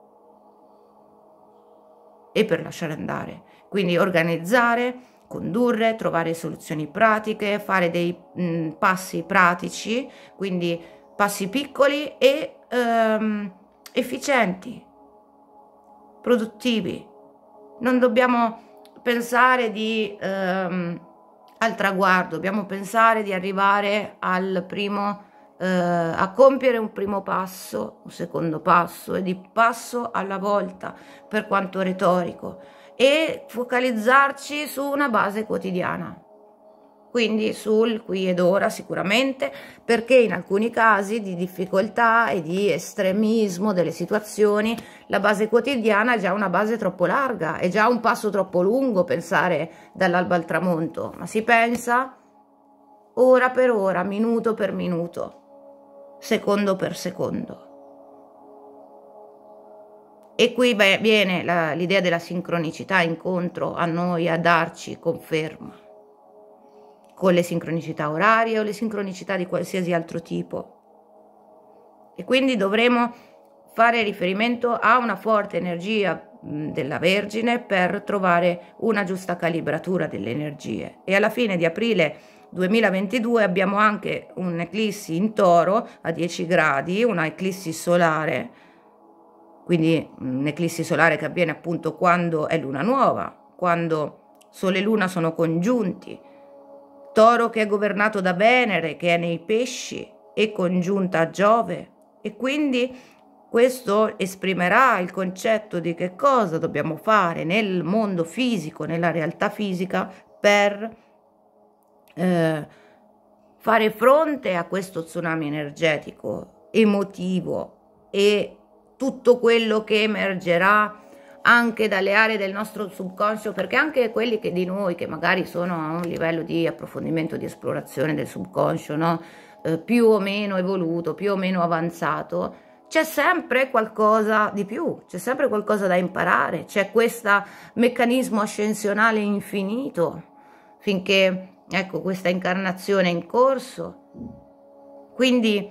e per lasciare andare. Quindi organizzare, condurre, trovare soluzioni pratiche, fare dei mh, passi pratici, quindi passi piccoli e ehm, efficienti, produttivi. Non dobbiamo pensare di, ehm, al traguardo, dobbiamo pensare di arrivare al primo, eh, a compiere un primo passo, un secondo passo e di passo alla volta, per quanto retorico, e focalizzarci su una base quotidiana. Quindi sul qui ed ora sicuramente, perché in alcuni casi di difficoltà e di estremismo delle situazioni la base quotidiana è già una base troppo larga, è già un passo troppo lungo pensare dall'alba al tramonto, ma si pensa ora per ora, minuto per minuto, secondo per secondo. E qui beh, viene l'idea della sincronicità incontro a noi a darci conferma, con le sincronicità orarie o le sincronicità di qualsiasi altro tipo. e quindi dovremo fare riferimento a una forte energia della Vergine per trovare una giusta calibratura delle energie. E alla fine di aprile duemilaventidue abbiamo anche un'eclissi in Toro a dieci gradi, una eclissi solare, quindi un'eclissi solare che avviene appunto quando è luna nuova, quando Sole e Luna sono congiunti. Toro che è governato da Venere, che è nei pesci e congiunta a Giove, e quindi questo esprimerà il concetto di che cosa dobbiamo fare nel mondo fisico, nella realtà fisica, per eh, fare fronte a questo tsunami energetico, emotivo, e tutto quello che emergerà anche dalle aree del nostro subconscio, perché anche quelli che di noi che magari sono a un livello di approfondimento, di esplorazione del subconscio, no? eh, più o meno evoluto, più o meno avanzato, c'è sempre qualcosa di più, c'è sempre qualcosa da imparare, c'è questo meccanismo ascensionale infinito, finché, ecco, questa incarnazione è in corso. Quindi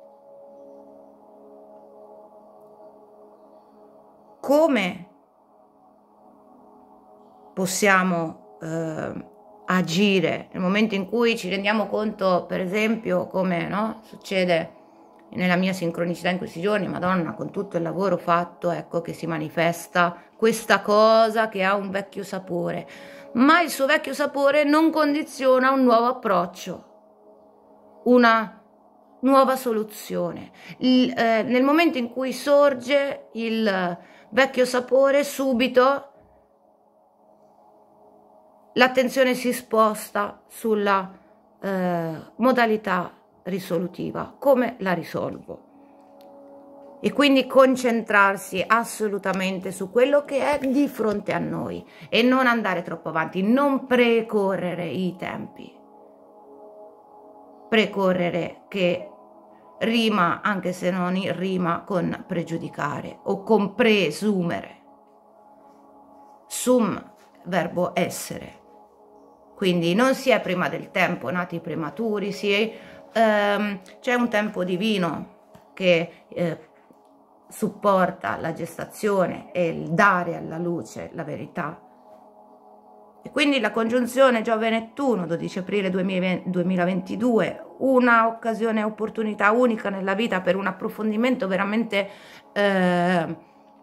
come possiamo eh, agire nel momento in cui ci rendiamo conto, per esempio, come no, succede nella mia sincronicità in questi giorni, Madonna, con tutto il lavoro fatto, ecco che si manifesta questa cosa che ha un vecchio sapore, ma il suo vecchio sapore non condiziona un nuovo approccio, una nuova soluzione. Il, eh, nel momento in cui sorge il vecchio sapore, subito l'attenzione si sposta sulla eh, modalità risolutiva, come la risolvo, e quindi concentrarsi assolutamente su quello che è di fronte a noi e non andare troppo avanti, non precorrere i tempi. Precorrere che rima, anche se non rima con pregiudicare o con presumere. Sum, verbo essere. Quindi non si è prima del tempo nati prematuri, si è Um, c'è un tempo divino che eh, supporta la gestazione e il dare alla luce la verità, e quindi la congiunzione Giove-Nettuno dodici aprile duemilaventidue, una occasione, opportunità unica nella vita per un approfondimento veramente eh,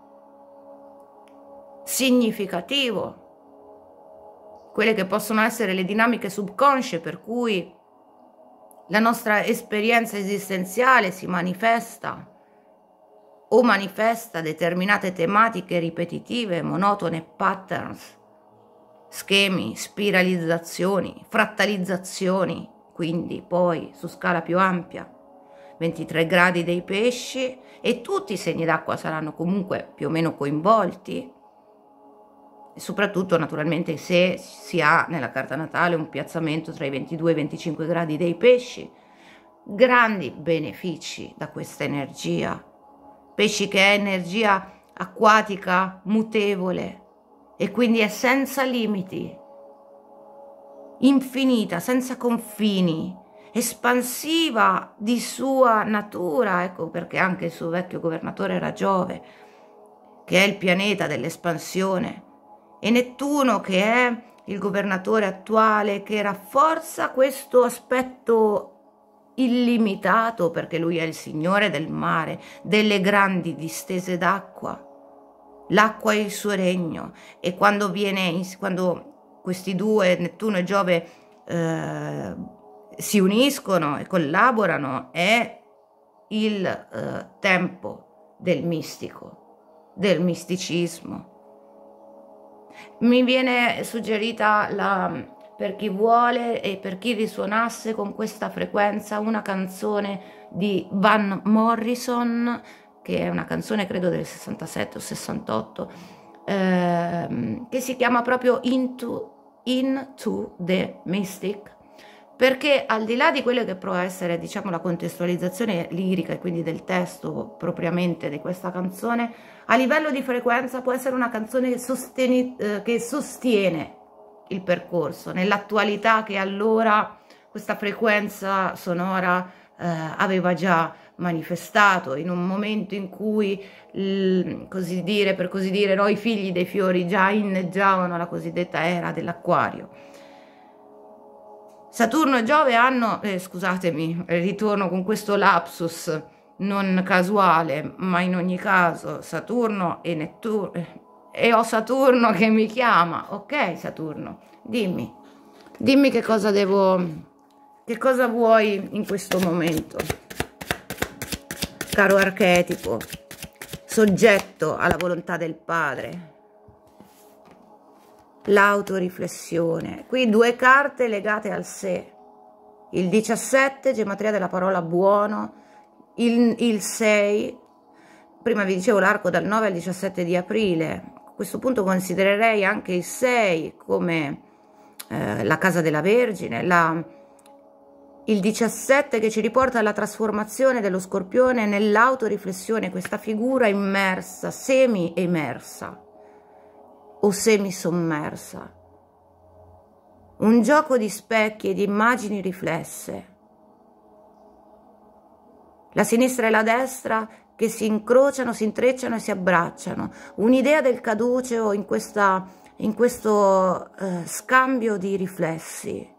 significativo, quelle che possono essere le dinamiche subconsce per cui la nostra esperienza esistenziale si manifesta o manifesta determinate tematiche ripetitive, monotone, patterns, schemi, spiralizzazioni, frattalizzazioni, quindi poi su scala più ampia, ventitré gradi dei pesci, e tutti i segni d'acqua saranno comunque più o meno coinvolti, e soprattutto naturalmente se si ha nella carta natale un piazzamento tra i ventidue e i venticinque gradi dei pesci, grandi benefici da questa energia. Pesci che è energia acquatica, mutevole, e quindi è senza limiti, infinita, senza confini, espansiva di sua natura, ecco perché anche il suo vecchio governatore era Giove, che è il pianeta dell'espansione, e Nettuno che è il governatore attuale, che rafforza questo aspetto illimitato, perché lui è il signore del mare, delle grandi distese d'acqua. L'acqua è il suo regno, e quando viene quando questi due, Nettuno e Giove, eh, si uniscono e collaborano, è il eh, tempo del mistico, del misticismo. Mi viene suggerita, la, per chi vuole e per chi risuonasse con questa frequenza, una canzone di Van Morrison, che è una canzone credo del sessantasette o sessantotto, ehm, che si chiama proprio Into, Into the Mystic, perché al di là di quello che può essere, diciamo, la contestualizzazione lirica e quindi del testo propriamente di questa canzone, a livello di frequenza può essere una canzone che, sostiene, eh, che sostiene il percorso nell'attualità che allora questa frequenza sonora eh, aveva già manifestato in un momento in cui, così dire, per così dire, no, i figli dei fiori già inneggiavano la cosiddetta era dell'Acquario. Saturno e Giove hanno, eh, scusatemi, ritorno con questo lapsus non casuale, ma in ogni caso Saturno e Nettuno, eh, e ho Saturno che mi chiama. Ok, Saturno, dimmi, dimmi che cosa devo, che cosa vuoi in questo momento, caro archetipo, soggetto alla volontà del padre. L'autoriflessione, qui due carte legate al sé, il diciassette, gematria della parola buono, il, il sei, prima vi dicevo l'arco dal nove al diciassette di aprile, a questo punto considererei anche il sei come eh, la casa della Vergine, la, il diciassette che ci riporta alla trasformazione dello Scorpione nell'autoriflessione, questa figura immersa, semi-emersa o semi-sommersa, un gioco di specchi e di immagini riflesse, la sinistra e la destra che si incrociano, si intrecciano e si abbracciano, un'idea del caduceo in, questa, in questo eh, scambio di riflessi.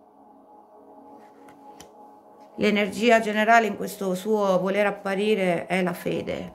L'energia generale in questo suo voler apparire è la fede.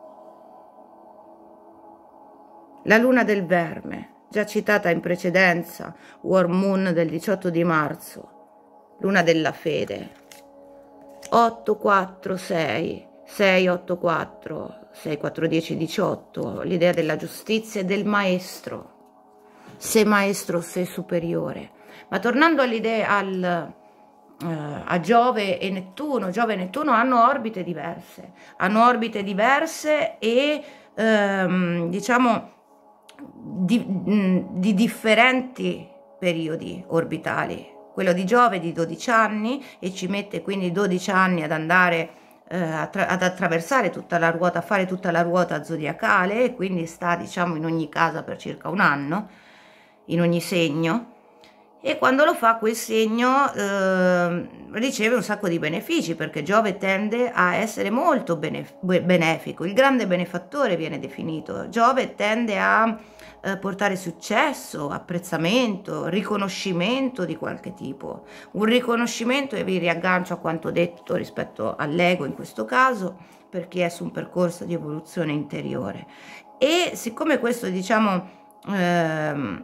La luna del Verme, già citata in precedenza, War Moon del diciotto di marzo, luna della fede, otto quattro sei, sei otto quattro, sei quattro dieci diciotto, l'idea della giustizia e del maestro, se maestro, se superiore. Ma tornando all'idea al, eh, a Giove e Nettuno, Giove e Nettuno hanno orbite diverse, hanno orbite diverse e ehm, diciamo Di, di differenti periodi orbitali. Quello di Giove di dodici anni e ci mette quindi dodici anni ad andare eh, ad attraversare tutta la ruota, a fare tutta la ruota zodiacale, e quindi sta diciamo in ogni casa per circa un anno, in ogni segno, e quando lo fa quel segno eh, riceve un sacco di benefici, perché Giove tende a essere molto benef benefico, il grande benefattore viene definito. Giove tende a eh, portare successo, apprezzamento, riconoscimento di qualche tipo, un riconoscimento, e vi riaggancio a quanto detto rispetto all'ego in questo caso, per chi è su un percorso di evoluzione interiore. E siccome questo diciamo ehm,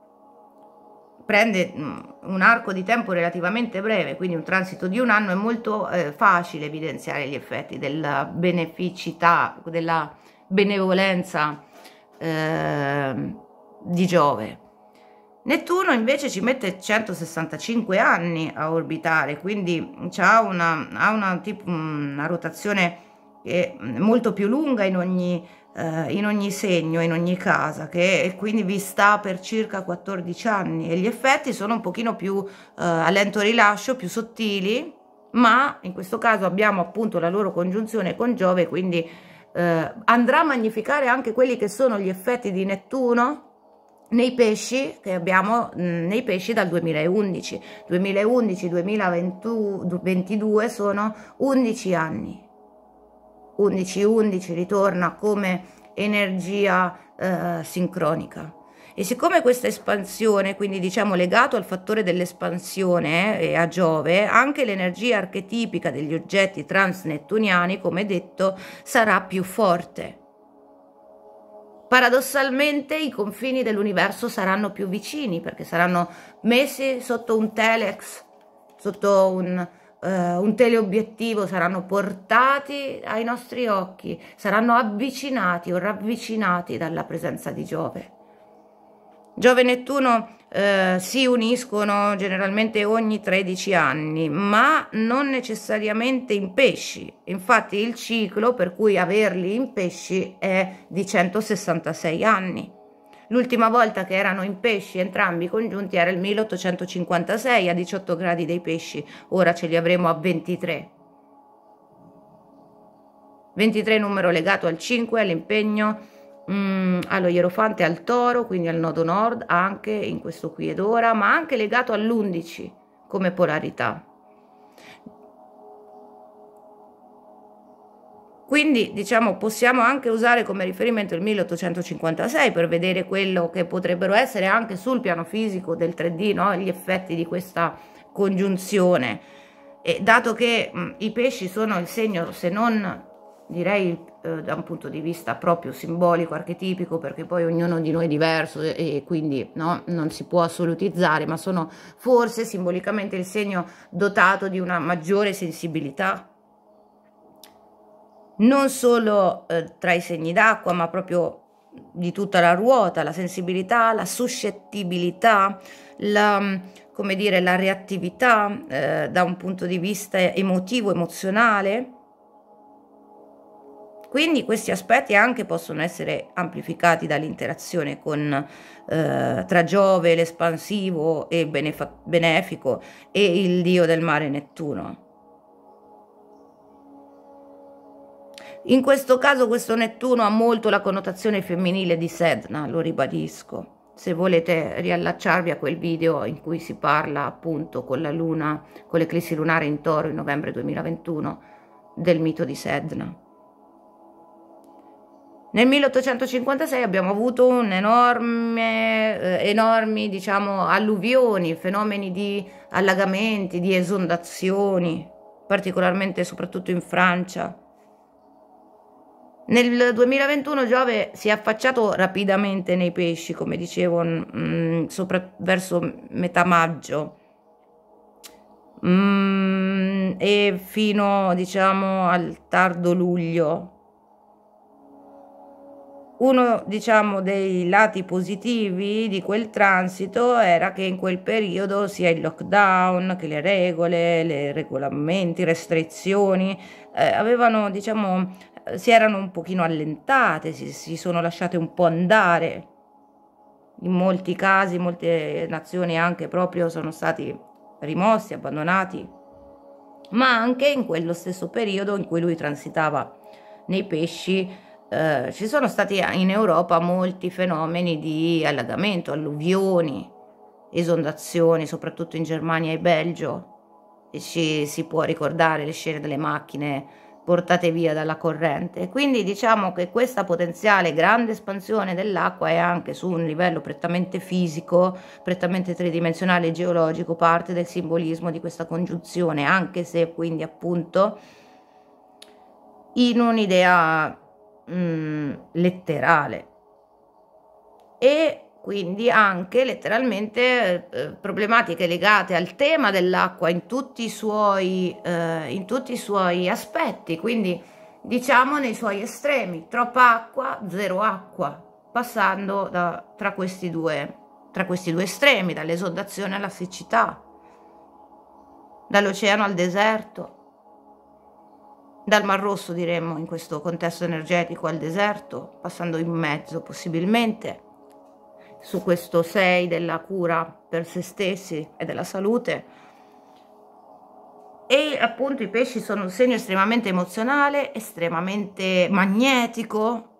prende un arco di tempo relativamente breve, quindi un transito di un anno, è molto eh, facile evidenziare gli effetti della beneficità, della benevolenza eh, di Giove. Nettuno invece ci mette centosessantacinque anni a orbitare, quindi ha una, ha una, tipo, una rotazione che è molto più lunga in ogni in ogni segno, in ogni casa, che quindi vi sta per circa quattordici anni, e gli effetti sono un pochino più eh, a lento rilascio, più sottili, ma in questo caso abbiamo appunto la loro congiunzione con Giove, quindi eh, andrà a magnificare anche quelli che sono gli effetti di Nettuno nei pesci, che abbiamo mh, nei pesci dal duemilaundici. duemilaundici duemilaventidue sono undici anni. undici undici ritorna come energia eh, sincronica, e siccome questa espansione, quindi diciamo legato al fattore dell'espansione eh, e a Giove, anche l'energia archetipica degli oggetti transnettuniani, come detto, sarà più forte. Paradossalmente i confini dell'universo saranno più vicini, perché saranno messi sotto un telex, sotto un Uh, un teleobiettivo, saranno portati ai nostri occhi, saranno avvicinati o ravvicinati dalla presenza di Giove. Giove e Nettuno uh, si uniscono generalmente ogni tredici anni, ma non necessariamente in pesci. Infatti il ciclo per cui averli in pesci è di centosessantasei anni. L'ultima volta che erano in pesci entrambi congiunti era il milleottocentocinquantasei a diciotto gradi dei pesci, ora ce li avremo a ventitré. ventitré numero legato al cinque, all'impegno, mm, allo Ierofante, al Toro, quindi al nodo nord, anche in questo qui ed ora, ma anche legato all'undici come polarità. Quindi diciamo possiamo anche usare come riferimento il milleottocentocinquantasei per vedere quello che potrebbero essere anche sul piano fisico del tre D, no? Gli effetti di questa congiunzione. E dato che mh, i pesci sono il segno, se non direi eh, da un punto di vista proprio simbolico, archetipico, perché poi ognuno di noi è diverso e, e quindi no, non si può assolutizzare, ma sono forse simbolicamente il segno dotato di una maggiore sensibilità, non solo eh, tra i segni d'acqua, ma proprio di tutta la ruota, la sensibilità, la suscettibilità, la, come dire, la reattività eh, da un punto di vista emotivo, emozionale. Quindi questi aspetti anche possono essere amplificati dall'interazione con eh, tra Giove, l'espansivo e benefico, e il dio del mare Nettuno. In questo caso questo Nettuno ha molto la connotazione femminile di Sedna, lo ribadisco. Se volete riallacciarvi a quel video in cui si parla appunto con la luna, con l'eclissi lunare in Toro in novembre duemilaventuno, del mito di Sedna. Nel milleottocentocinquantasei abbiamo avuto un enorme, eh, enormi, diciamo, alluvioni, fenomeni di allagamenti, di esondazioni, particolarmente soprattutto in Francia. Nel duemilaventuno Giove si è affacciato rapidamente nei pesci, come dicevo, mh, sopra, verso metà maggio mh, e fino, diciamo, al tardo luglio. Uno, diciamo, dei lati positivi di quel transito era che in quel periodo sia il lockdown che le regole, le regolamenti, restrizioni eh, avevano, diciamo, si erano un pochino allentate, si, si sono lasciate un po' andare. In molti casi, molte nazioni anche proprio sono stati rimossi, abbandonati, ma anche in quello stesso periodo in cui lui transitava nei pesci eh, ci sono stati in Europa molti fenomeni di allagamento, alluvioni, esondazioni, soprattutto in Germania e Belgio, e ci si può ricordare le scene delle macchine portate via dalla corrente. Quindi diciamo che questa potenziale grande espansione dell'acqua è anche su un livello prettamente fisico, prettamente tridimensionale e geologico, parte del simbolismo di questa congiunzione, anche se quindi appunto in un'idea mh, letterale e quindi anche letteralmente eh, problematiche legate al tema dell'acqua in tutti i suoi eh, in tutti i suoi aspetti, quindi diciamo nei suoi estremi: troppa acqua, zero acqua, passando da, tra questi due tra questi due estremi, dall'esondazione alla siccità, dall'oceano al deserto, dal Mar Rosso, diremmo in questo contesto energetico, al deserto, passando in mezzo possibilmente su questo sei della cura per se stessi e della salute. E appunto i pesci sono un segno estremamente emozionale, estremamente magnetico,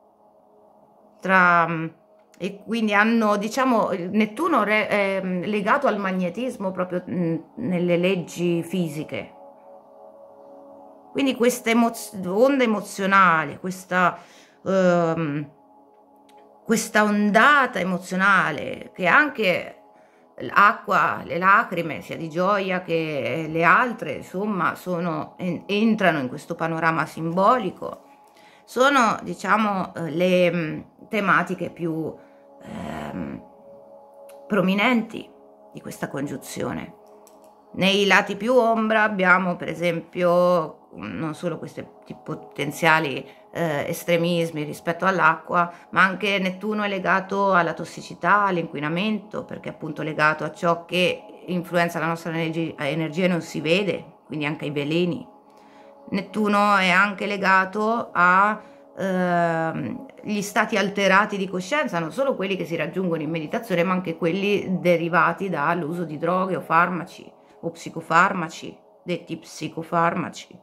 tra, e quindi hanno, diciamo, Nettuno è legato al magnetismo proprio nelle leggi fisiche. Quindi questa emoz- onda emozionale, questa ehm, questa ondata emozionale che anche l'acqua, le lacrime, sia di gioia che le altre, insomma, sono, entrano in questo panorama simbolico, sono, diciamo, le tematiche più ehm, prominenti di questa congiunzione. Nei lati più ombra abbiamo, per esempio, non solo questi potenziali eh, estremismi rispetto all'acqua, ma anche Nettuno è legato alla tossicità, all'inquinamento, perché è appunto legato a ciò che influenza la nostra energia, energia e non si vede, quindi anche ai veleni. Nettuno è anche legato a Uh, gli stati alterati di coscienza, non solo quelli che si raggiungono in meditazione, ma anche quelli derivati dall'uso di droghe o farmaci o psicofarmaci, detti psicofarmaci.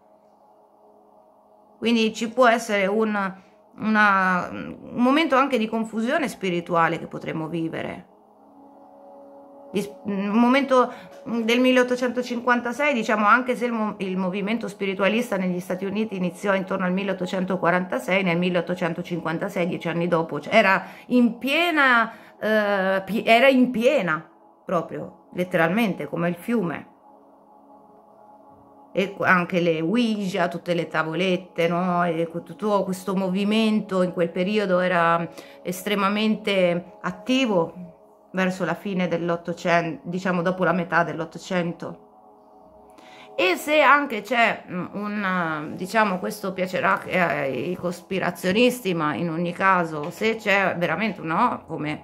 Quindi ci può essere un, una, un momento anche di confusione spirituale che potremmo vivere. Il momento del milleottocentocinquantasei, diciamo, anche se il, il movimento spiritualista negli Stati Uniti iniziò intorno al milleottocentoquarantasei, nel milleottocentocinquantasei, dieci anni dopo, era in piena, eh, era in piena, proprio, letteralmente, come il fiume. E anche le Ouija, tutte le tavolette, no? E tutto questo movimento in quel periodo era estremamente attivo, verso la fine dell'Ottocento, diciamo dopo la metà dell'Ottocento. E se anche c'è un, diciamo, questo piacerà ai cospirazionisti, ma in ogni caso, se c'è veramente, no, come,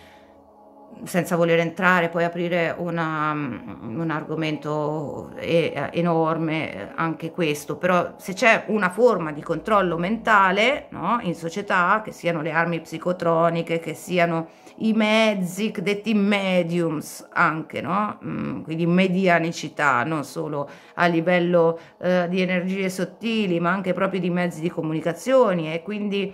senza voler entrare, poi aprire una, un argomento enorme, anche questo, però se c'è una forma di controllo mentale, no, in società, che siano le armi psicotroniche, che siano i mezzi detti mediums anche, no? Mm, quindi medianicità, non solo a livello eh, di energie sottili, ma anche proprio di mezzi di comunicazione, e quindi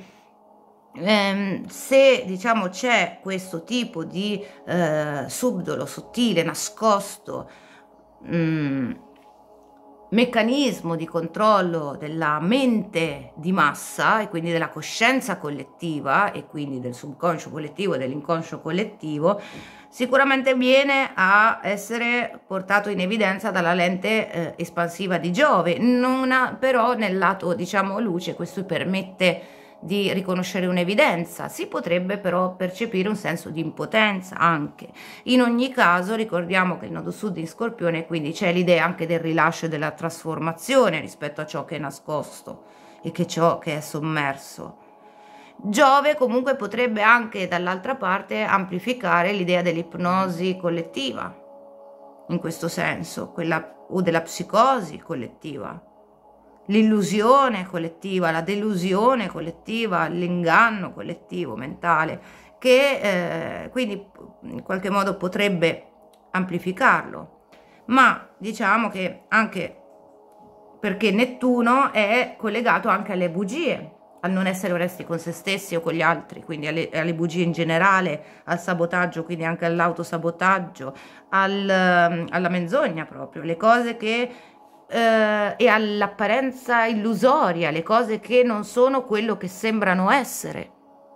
ehm, se diciamo c'è questo tipo di eh, subdolo, sottile, nascosto, mm, meccanismo di controllo della mente di massa e quindi della coscienza collettiva e quindi del subconscio collettivo e dell'inconscio collettivo, sicuramente viene a essere portato in evidenza dalla lente eh, espansiva di Giove, non ha, però nel lato, diciamo, luce, questo permette di riconoscere un'evidenza. Si potrebbe però percepire un senso di impotenza anche. In ogni caso ricordiamo che il nodo sud in Scorpione, quindi c'è l'idea anche del rilascio e della trasformazione rispetto a ciò che è nascosto e che ciò che è sommerso. Giove comunque potrebbe anche dall'altra parte amplificare l'idea dell'ipnosi collettiva, in questo senso, quella o della psicosi collettiva, l'illusione collettiva, la delusione collettiva, l'inganno collettivo mentale, che eh, quindi in qualche modo potrebbe amplificarlo. Ma diciamo che anche perché Nettuno è collegato anche alle bugie, al non essere onesti con se stessi o con gli altri, quindi alle, alle bugie in generale, al sabotaggio, quindi anche all'autosabotaggio, al, alla menzogna proprio, le cose che eh, e all'apparenza illusoria, le cose che non sono quello che sembrano essere,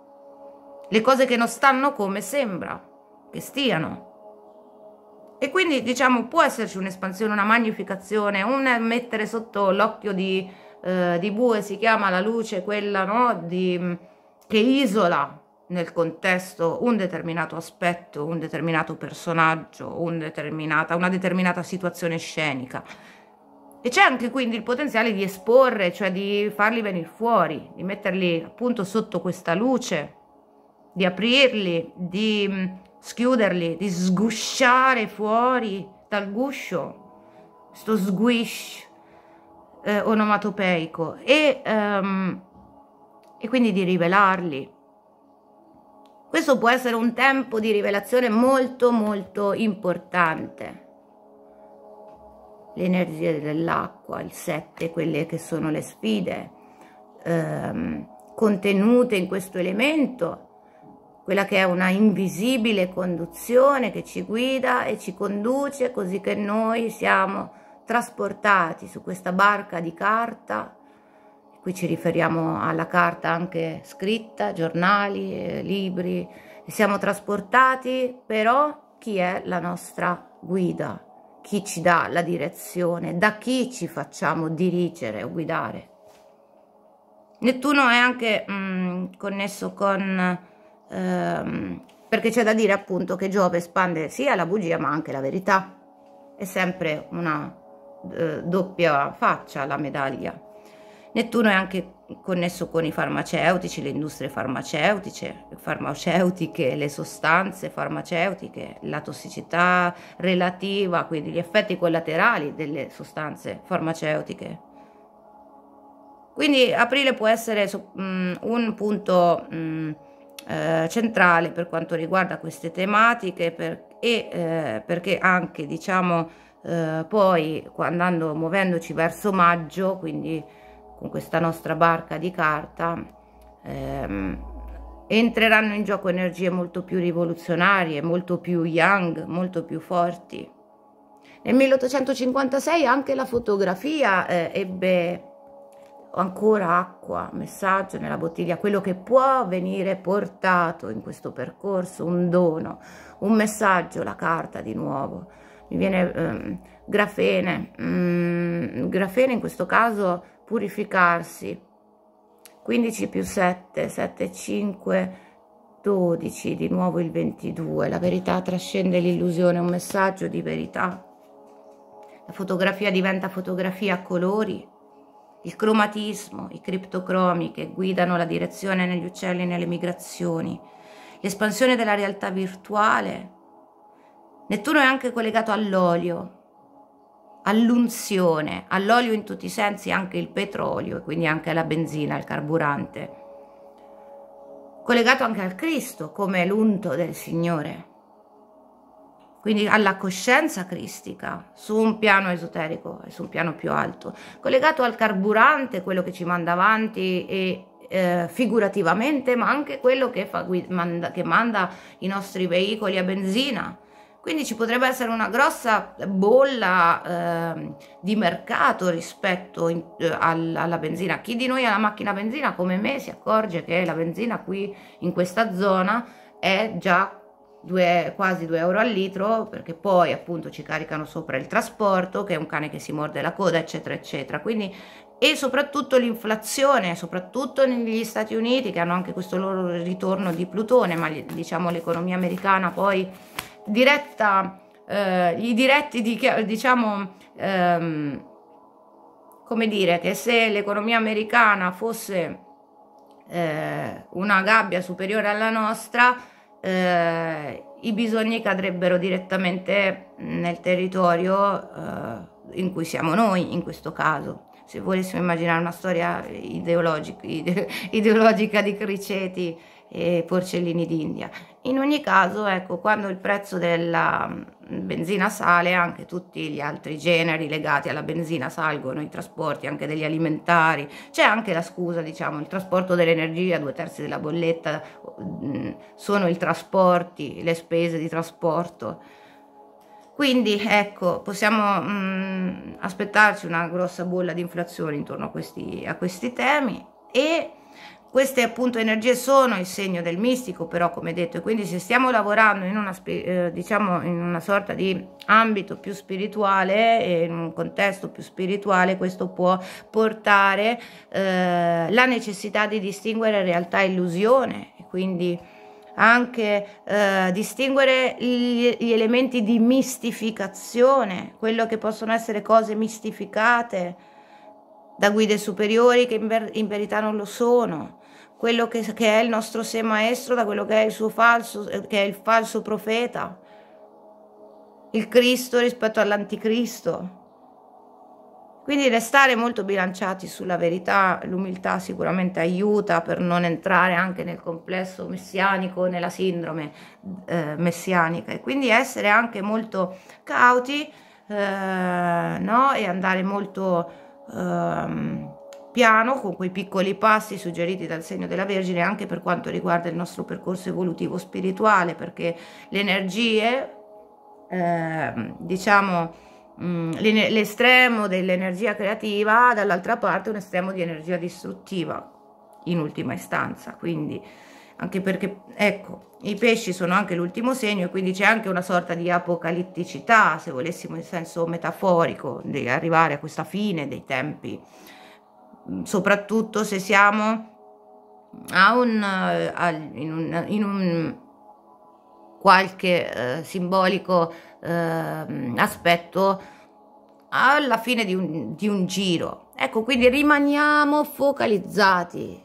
le cose che non stanno come sembra che stiano. E quindi diciamo può esserci un'espansione, una magnificazione, un mettere sotto l'occhio di, eh, di bue, si chiama la luce, quella, no, di, che isola nel contesto un determinato aspetto, un determinato personaggio, un determinata, una determinata situazione scenica. E c'è anche quindi il potenziale di esporre, cioè di farli venire fuori, di metterli appunto sotto questa luce, di aprirli, di schiuderli, di sgusciare fuori dal guscio, questo sguish eh, onomatopeico, e, um, e quindi di rivelarli. Questo può essere un tempo di rivelazione molto molto importante. Le energie dell'acqua, il sette, quelle che sono le sfide ehm, contenute in questo elemento, quella che è una invisibile conduzione che ci guida e ci conduce così che noi siamo trasportati su questa barca di carta. Qui ci riferiamo alla carta anche scritta, giornali, eh, libri, e siamo trasportati, però chi è la nostra guida? Chi ci dà la direzione? Da chi ci facciamo dirigere o guidare? Nettuno è anche mh, connesso con... Ehm, perché c'è da dire appunto che Giove espande sia la bugia ma anche la verità. È sempre una eh, doppia faccia la medaglia. Nettuno è anche connesso con i farmaceutici, le industrie farmaceutiche, farmaceutiche, le sostanze farmaceutiche, la tossicità relativa, quindi gli effetti collaterali delle sostanze farmaceutiche. Quindi aprile può essere um, un punto um, eh, centrale per quanto riguarda queste tematiche per, e eh, perché anche, diciamo, eh, poi andando muovendoci verso maggio, quindi con questa nostra barca di carta, ehm, entreranno in gioco energie molto più rivoluzionarie, molto più yang, molto più forti. Nel milleottocentocinquantasei anche la fotografia eh, ebbe ancora acqua, messaggio nella bottiglia, quello che può venire portato in questo percorso, un dono, un messaggio, la carta di nuovo. Mi viene ehm, grafene, mm, grafene in questo caso purificarsi, quindici più sette, sette, cinque, dodici, di nuovo il ventidue, la verità trascende l'illusione, un messaggio di verità. La fotografia diventa fotografia a colori, il cromatismo, i criptocromi che guidano la direzione negli uccelli e nelle migrazioni, l'espansione della realtà virtuale. Nettuno è anche collegato all'olio, all'unzione, all'olio in tutti i sensi, anche il petrolio e quindi anche alla benzina, al carburante. Collegato anche al Cristo come l'unto del Signore. Quindi alla coscienza cristica, su un piano esoterico e su un piano più alto, collegato al carburante, quello che ci manda avanti e eh, figurativamente, ma anche quello che, fa, manda, che manda i nostri veicoli a benzina. Quindi ci potrebbe essere una grossa bolla eh, di mercato rispetto in, eh, alla, alla benzina. Chi di noi ha la macchina a benzina come me si accorge che la benzina qui in questa zona è già Due, quasi due euro al litro, perché poi appunto ci caricano sopra il trasporto, che è un cane che si morde la coda, eccetera eccetera. Quindi, e soprattutto l'inflazione, soprattutto negli Stati Uniti, che hanno anche questo loro ritorno di Plutone, ma diciamo l'economia americana poi diretta, eh, i diretti di, diciamo ehm, come dire, che se l'economia americana fosse eh, una gabbia superiore alla nostra, Eh, i bisogni cadrebbero direttamente nel territorio eh, in cui siamo noi in questo caso. Se volessimo immaginare una storia ideologica, ide, ideologica di criceti e porcellini d'India. In ogni caso, ecco, quando il prezzo della benzina sale, anche tutti gli altri generi legati alla benzina salgono, i trasporti anche degli alimentari, c'è anche la scusa, diciamo, il trasporto dell'energia, due terzi della bolletta mh, sono i trasporti, le spese di trasporto. Quindi ecco, possiamo mh, aspettarci una grossa bolla di inflazione intorno a questi, a questi temi, e queste appunto energie sono il segno del mistico, però come detto, e quindi se stiamo lavorando in una, eh, diciamo in una sorta di ambito più spirituale e in un contesto più spirituale, questo può portare eh, la necessità di distinguere realtà e illusione, e quindi anche eh, distinguere gli, gli elementi di mistificazione, quello che possono essere cose mistificate da guide superiori che in, ver in verità non lo sono, quello che, che è il nostro sé maestro da quello che è il suo falso, che è il falso profeta, il Cristo rispetto all'anticristo. Quindi restare molto bilanciati sulla verità, l'umiltà sicuramente aiuta per non entrare anche nel complesso messianico, nella sindrome eh, messianica, e quindi essere anche molto cauti eh, no? E andare molto eh, piano con quei piccoli passi suggeriti dal segno della Vergine anche per quanto riguarda il nostro percorso evolutivo spirituale, perché le energie, eh, diciamo, l'estremo dell'energia creativa, dall'altra parte un estremo di energia distruttiva in ultima istanza. Quindi anche perché ecco, i pesci sono anche l'ultimo segno, e quindi c'è anche una sorta di apocalitticità, se volessimo in senso metaforico, di arrivare a questa fine dei tempi, soprattutto se siamo a un, a, in, un, in un qualche eh, simbolico eh, aspetto alla fine di un, di un giro. Ecco, quindi rimaniamo focalizzati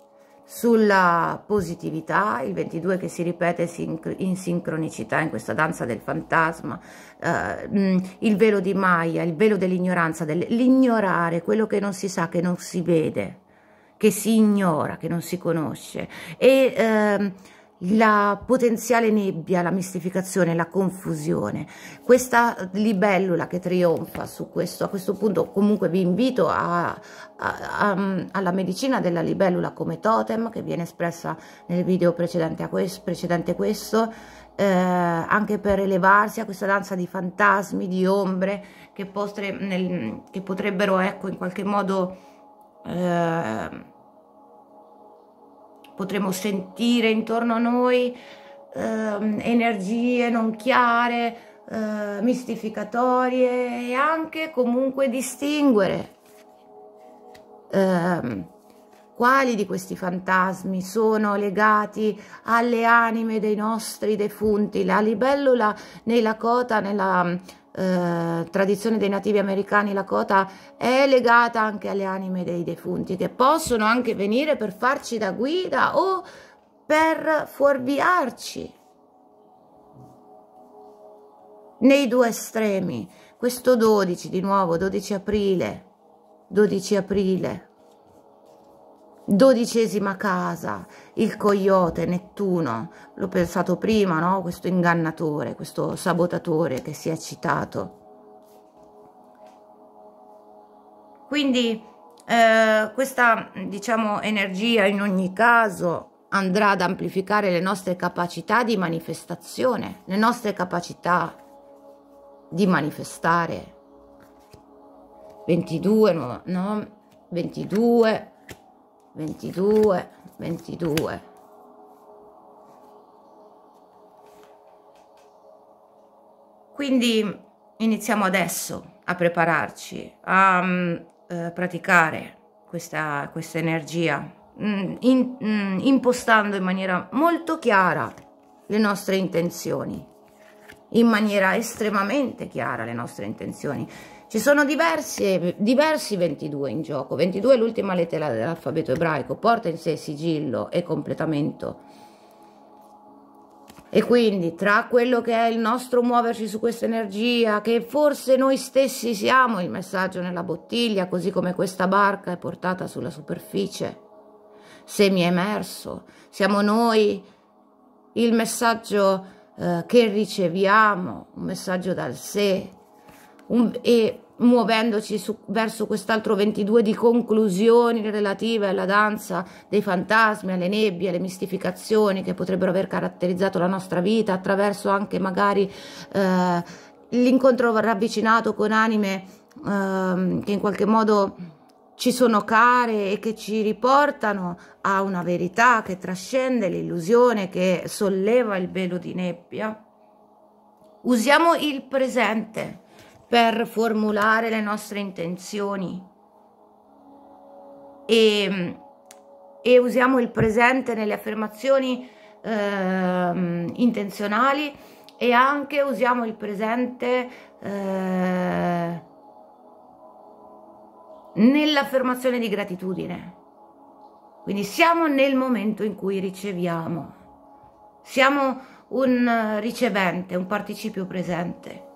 sulla positività, il ventidue che si ripete in sincronicità in questa danza del fantasma, eh, il velo di Maya, il velo dell'ignoranza, dell'ignorare quello che non si sa, che non si vede, che si ignora, che non si conosce, e eh, la potenziale nebbia, la mistificazione, la confusione. Questa libellula che trionfa su questo, a questo punto comunque vi invito a, a, a, alla medicina della libellula come totem, che viene espressa nel video precedente a questo, precedente questo eh, anche per elevarsi a questa danza di fantasmi, di ombre, che, postre, nel, che potrebbero, ecco, in qualche modo eh, potremo sentire intorno a noi eh, energie non chiare, eh, mistificatorie, e anche comunque distinguere eh, quali di questi fantasmi sono legati alle anime dei nostri defunti. La libellula nei Lakota, nella eh, tradizione dei nativi americani Lakota, è legata anche alle anime dei defunti, che possono anche venire per farci da guida o per fuorviarci nei due estremi. Questo dodici, di nuovo, dodici aprile, dodici aprile, dodicesima casa, il coyote, Nettuno, l'ho pensato prima, no? Questo ingannatore, questo sabotatore che si è citato. Quindi eh, questa, diciamo, energia in ogni caso andrà ad amplificare le nostre capacità di manifestazione, le nostre capacità di manifestare. ventidue, no? no? ventidue, ventidue, ventidue. Quindi iniziamo adesso a prepararci, a um, eh, praticare questa, questa energia, mm, in, mm, impostando in maniera molto chiara le nostre intenzioni, in maniera estremamente chiara le nostre intenzioni. Ci sono diversi, diversi ventidue in gioco. ventidue è l'ultima lettera dell'alfabeto ebraico, porta in sé sigillo e completamento. E quindi tra quello che è il nostro muoverci su questa energia, che forse noi stessi siamo il messaggio nella bottiglia, così come questa barca è portata sulla superficie, semi-emerso, siamo noi il messaggio eh, che riceviamo, un messaggio dal sé, un, e muovendoci su, verso quest'altro ventidue di conclusioni relative alla danza dei fantasmi, alle nebbie, alle mistificazioni che potrebbero aver caratterizzato la nostra vita, attraverso anche magari eh, l'incontro ravvicinato con anime eh, che in qualche modo ci sono care e che ci riportano a una verità che trascende l'illusione, che solleva il velo di nebbia. Usiamo il presente per formulare le nostre intenzioni e, e usiamo il presente nelle affermazioni eh, intenzionali, e anche usiamo il presente eh, nell'affermazione di gratitudine. Quindi siamo nel momento in cui riceviamo, siamo un ricevente, un participio presente.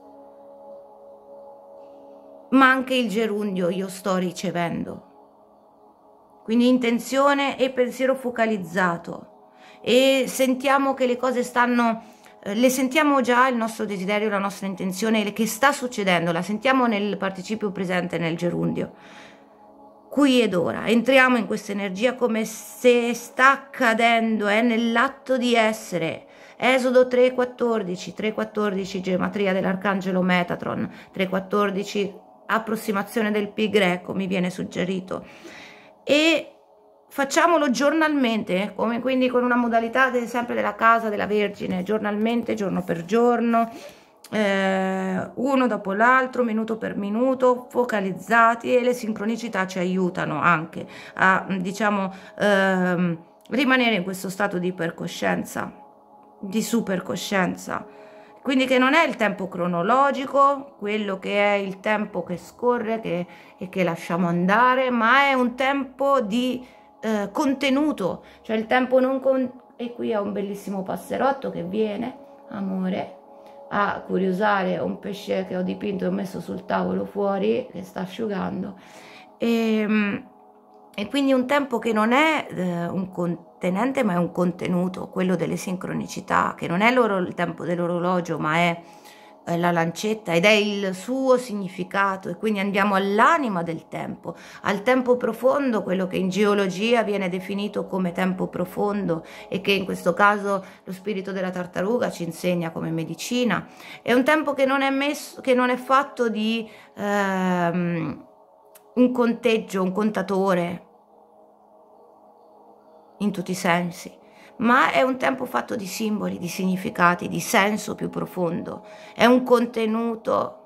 Ma anche il gerundio io sto ricevendo. Quindi intenzione e pensiero focalizzato, e sentiamo che le cose stanno, eh, le sentiamo già, il nostro desiderio, la nostra intenzione che sta succedendo, la sentiamo nel participio presente, nel gerundio. Qui ed ora entriamo in questa energia come se sta accadendo, è nell'atto di essere. Esodo tre quattordici, tre quattordici, gematria dell'arcangelo Metatron, tre quattordici, approssimazione del pi greco, mi viene suggerito, e facciamolo giornalmente, come quindi con una modalità de, sempre della casa della Vergine, giornalmente, giorno per giorno, eh, uno dopo l'altro, minuto per minuto, focalizzati, e le sincronicità ci aiutano anche a, diciamo, ehm, rimanere in questo stato di ipercoscienza, di supercoscienza. Quindi che non è il tempo cronologico, quello che è il tempo che scorre che, e che lasciamo andare, ma è un tempo di eh, contenuto, cioè il tempo non con... E qui è un bellissimo passerotto che viene, amore, a curiosare un pesce che ho dipinto e ho messo sul tavolo fuori, che sta asciugando, e, E quindi un tempo che non è eh, un contenente ma è un contenuto, quello delle sincronicità, che non è il tempo dell'orologio ma è eh, la lancetta ed è il suo significato, e quindi andiamo all'anima del tempo, al tempo profondo, quello che in geologia viene definito come tempo profondo e che in questo caso lo spirito della tartaruga ci insegna come medicina. È un tempo che non è, messo, che non è fatto di ehm, un conteggio, un contatore, in tutti i sensi, ma è un tempo fatto di simboli, di significati, di senso più profondo. È un contenuto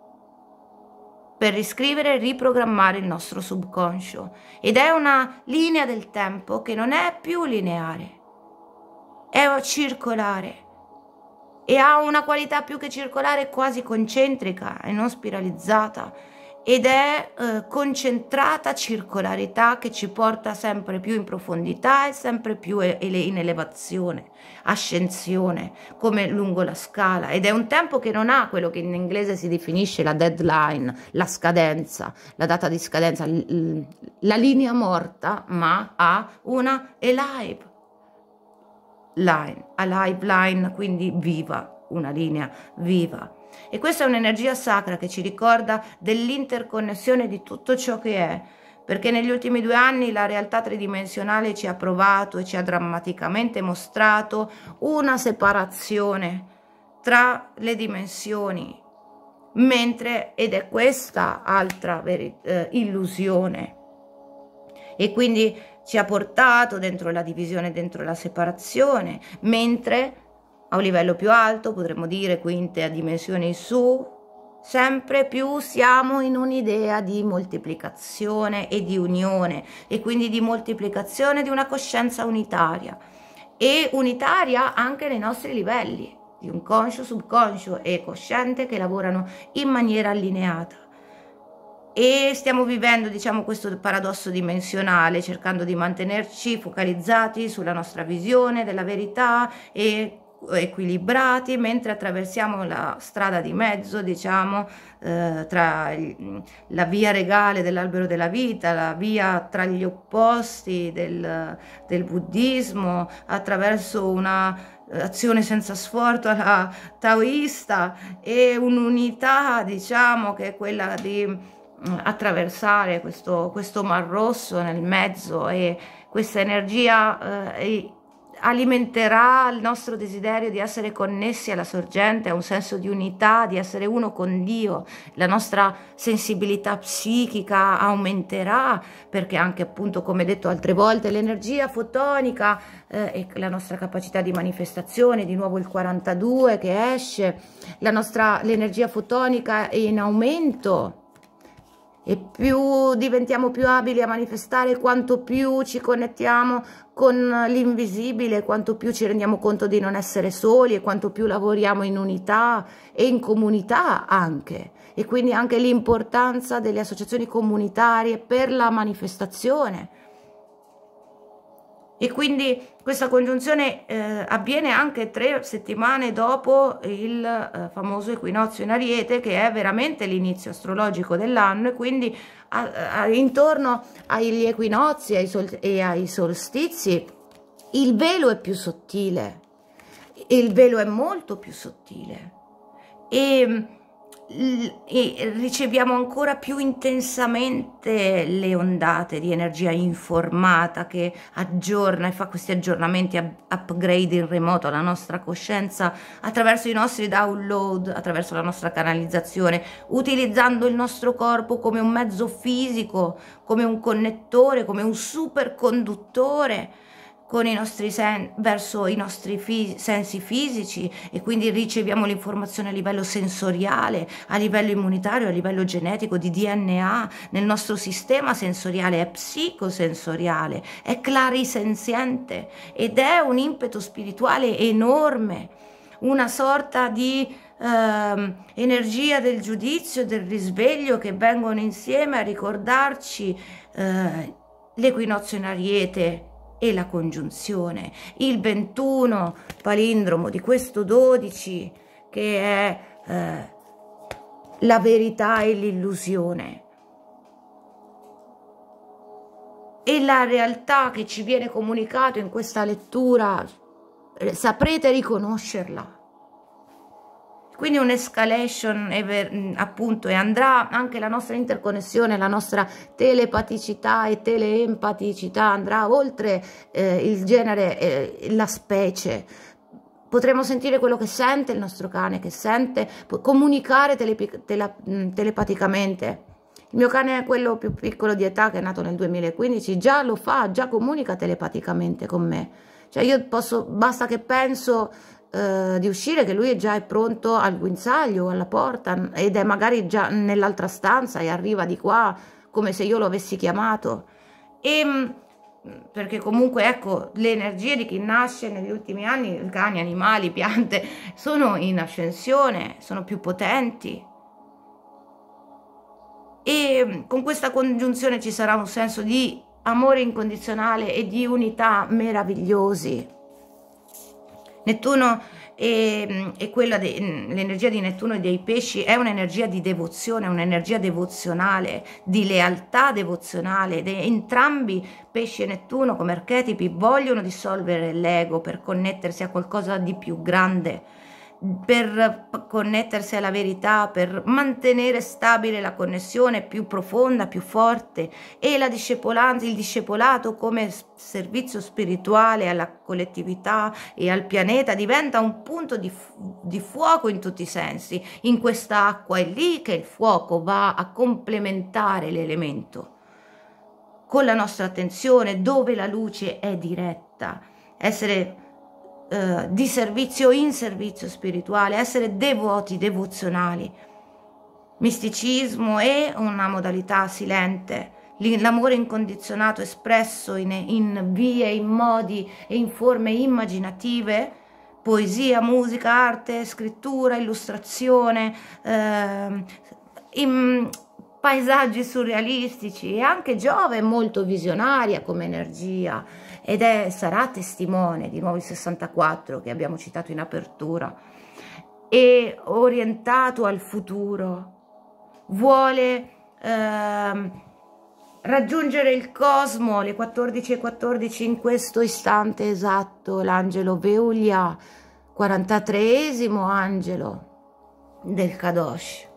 per riscrivere e riprogrammare il nostro subconscio, ed è una linea del tempo che non è più lineare, è circolare, e ha una qualità più che circolare, quasi concentrica e non spiralizzata, ed è eh, concentrata circolarità che ci porta sempre più in profondità e sempre più in elevazione, ascensione, come lungo la scala. Ed è un tempo che non ha quello che in inglese si definisce la deadline, la scadenza, la data di scadenza, la linea morta, ma ha una alive line, alive line, quindi viva, una linea viva. E questa è un'energia sacra che ci ricorda dell'interconnessione di tutto ciò che è, perché negli ultimi due anni la realtà tridimensionale ci ha provato e ci ha drammaticamente mostrato una separazione tra le dimensioni, mentre, ed è questa altra eh, illusione, e quindi ci ha portato dentro la divisione, dentro la separazione, mentre a un livello più alto, potremmo dire quinte a dimensioni su, sempre più siamo in un'idea di moltiplicazione e di unione, e quindi di moltiplicazione di una coscienza unitaria, e unitaria anche nei nostri livelli, di un conscio, subconscio e cosciente che lavorano in maniera allineata. E stiamo vivendo, diciamo, questo paradosso dimensionale, cercando di mantenerci focalizzati sulla nostra visione della verità e equilibrati, mentre attraversiamo la strada di mezzo, diciamo, eh, tra il, la via regale dell'albero della vita, la via tra gli opposti del, del buddismo, attraverso una azione senza sforzo alla taoista, e un'unità, diciamo, che è quella di attraversare questo, questo mar rosso nel mezzo, e questa energia eh, alimenterà il nostro desiderio di essere connessi alla sorgente, a un senso di unità, di essere uno con Dio. La nostra sensibilità psichica aumenterà, perché anche, appunto, come detto altre volte, l'energia fotonica eh, e la nostra capacità di manifestazione, di nuovo il quarantadue che esce, la nostra l'energia fotonica è in aumento, e più diventiamo più abili a manifestare, quanto più ci connettiamo con l'invisibile, quanto più ci rendiamo conto di non essere soli, e quanto più lavoriamo in unità e in comunità anche. E quindi anche l'importanza delle associazioni comunitarie per la manifestazione. E quindi questa congiunzione eh, avviene anche tre settimane dopo il eh, famoso equinozio in Ariete, che è veramente l'inizio astrologico dell'anno, e quindi a, a, intorno agli equinozi e ai, sol, e ai solstizi il velo è più sottile, il velo è molto più sottile, e e riceviamo ancora più intensamente le ondate di energia informata che aggiorna e fa questi aggiornamenti, upgrade in remoto alla nostra coscienza attraverso i nostri download, attraverso la nostra canalizzazione, utilizzando il nostro corpo come un mezzo fisico, come un connettore, come un superconduttore con i nostri sen verso i nostri fisi sensi fisici, e quindi riceviamo l'informazione a livello sensoriale, a livello immunitario, a livello genetico, di D N A, nel nostro sistema sensoriale, è psicosensoriale, è clarisenziente, ed è un impeto spirituale enorme, una sorta di eh, energia del giudizio e del risveglio che vengono insieme a ricordarci eh, l'equinozio in Ariete e la congiunzione, il ventuno palindromo di questo dodici, che è eh, la verità e l'illusione. e la realtà che ci viene comunicato in questa lettura saprete riconoscerla. Quindi un'escalation appunto, e andrà anche la nostra interconnessione, la nostra telepaticità e teleempaticità andrà oltre eh, il genere, eh, la specie. Potremo sentire quello che sente il nostro cane, che sente, comunicare tele, tele, telepaticamente. Il mio cane è quello più piccolo di età, che è nato nel duemilaquindici, già lo fa, già comunica telepaticamente con me. Cioè io posso, basta che penso Uh, di uscire, che lui è già è pronto al guinzaglio, alla porta, ed è magari già nell'altra stanza e arriva di qua come se io lo avessi chiamato. E perché comunque, ecco, le energie di chi nasce negli ultimi anni, cani, animali, piante, sono in ascensione, sono più potenti, e con questa congiunzione ci sarà un senso di amore incondizionale e di unità meravigliosi. Nettuno e, e quella l'energia di Nettuno e dei pesci è un'energia di devozione, un'energia devozionale, di lealtà devozionale. De, entrambi, pesci e Nettuno, come archetipi, vogliono dissolvere l'ego per connettersi a qualcosa di più grande, per connettersi alla verità, per mantenere stabile la connessione più profonda, più forte, e la discepolanza, il discepolato come servizio spirituale alla collettività e al pianeta diventa un punto di, di fuoco in tutti i sensi. In questa acqua è lì che il fuoco va a complementare l'elemento con la nostra attenzione, dove la luce è diretta, essere Uh, di servizio in servizio spirituale, essere devoti, devozionali. Misticismo è una modalità silente, l'amore incondizionato espresso in, in vie, in modi e in forme immaginative, poesia, musica, arte, scrittura, illustrazione, uh, in paesaggi surrealistici. E anche Giove è molto visionaria come energia, ed è, sarà testimone di nuovo il sessantaquattro che abbiamo citato in apertura, e orientato al futuro, vuole eh, raggiungere il cosmo. Le quattordici e quattordici in questo istante esatto, l'angelo Veolia, quarantatreesimo angelo del Kadosh,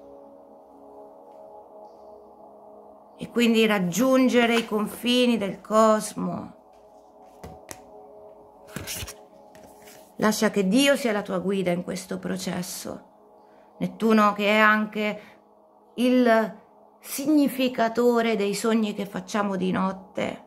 e quindi raggiungere i confini del cosmo. Lascia che Dio sia la tua guida in questo processo. Nettuno, che è anche il significatore dei sogni che facciamo di notte.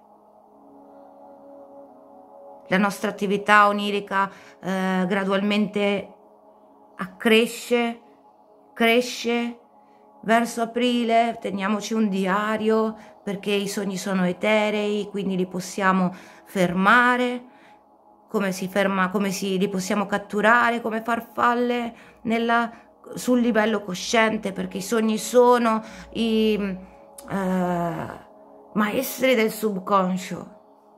La nostra attività onirica eh, gradualmente accresce, cresce. Verso aprile teniamoci un diario, perché i sogni sono eterei, quindi li possiamo fermare. Come si ferma, come si, li possiamo catturare come farfalle nella, sul livello cosciente, perché i sogni sono i eh, maestri del subconscio,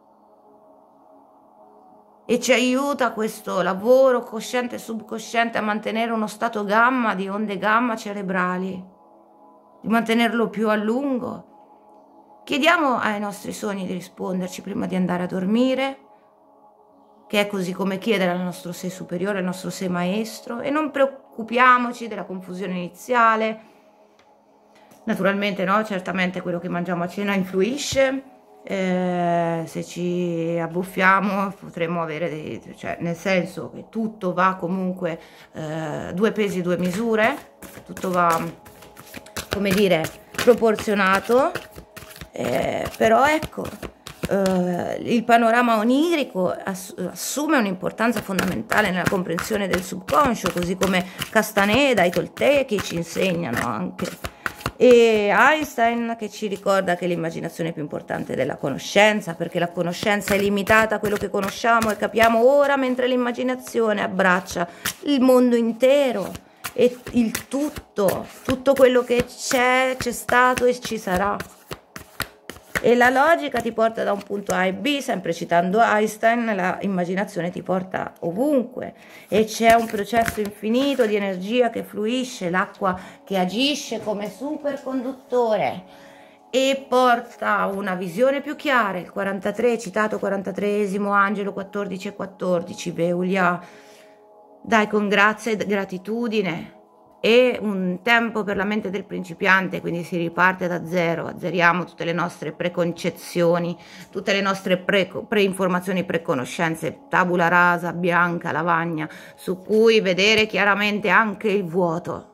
e ci aiuta questo lavoro cosciente e subconsciente a mantenere uno stato gamma, di onde gamma cerebrali, di mantenerlo più a lungo. Chiediamo ai nostri sogni di risponderci prima di andare a dormire, che è così come chiedere al nostro sé superiore, al nostro sé maestro, e non preoccupiamoci della confusione iniziale. Naturalmente no, certamente quello che mangiamo a cena influisce, eh, se ci abbuffiamo potremmo avere dei, cioè nel senso che tutto va comunque eh, due pesi, due misure, tutto va, come dire, proporzionato, eh, però ecco, Uh, il panorama onirico ass assume un'importanza fondamentale nella comprensione del subconscio, così come Castaneda, i Toltechi ci insegnano anche, e Einstein che ci ricorda che l'immaginazione è più importante della conoscenza, perché la conoscenza è limitata a quello che conosciamo e capiamo ora, mentre l'immaginazione abbraccia il mondo intero e il tutto, tutto quello che c'è, c'è stato e ci sarà. E la logica ti porta da un punto A e B, sempre citando Einstein, la immaginazione ti porta ovunque, e c'è un processo infinito di energia che fluisce, l'acqua che agisce come superconduttore, e porta una visione più chiara. Il quarantatré, citato quarantatreesimo angelo, quattordici e quattordici, Veolia, dai con grazia e gratitudine, e un tempo per la mente del principiante, quindi si riparte da zero, azzeriamo tutte le nostre preconcezioni, tutte le nostre pre-informazioni, pre preconoscenze, tabula rasa, bianca, lavagna, su cui vedere chiaramente anche il vuoto.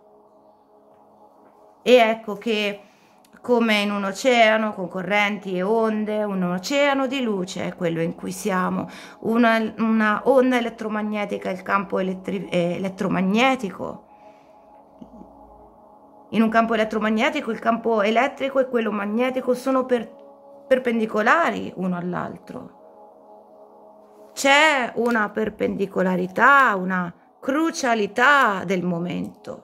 E ecco che, come in un oceano con correnti e onde, un oceano di luce è quello in cui siamo, una, una onda elettromagnetica, il campo elettri elettromagnetico. In un campo elettromagnetico il campo elettrico e quello magnetico sono per, perpendicolari uno all'altro. C'è una perpendicolarità, una crucialità del momento.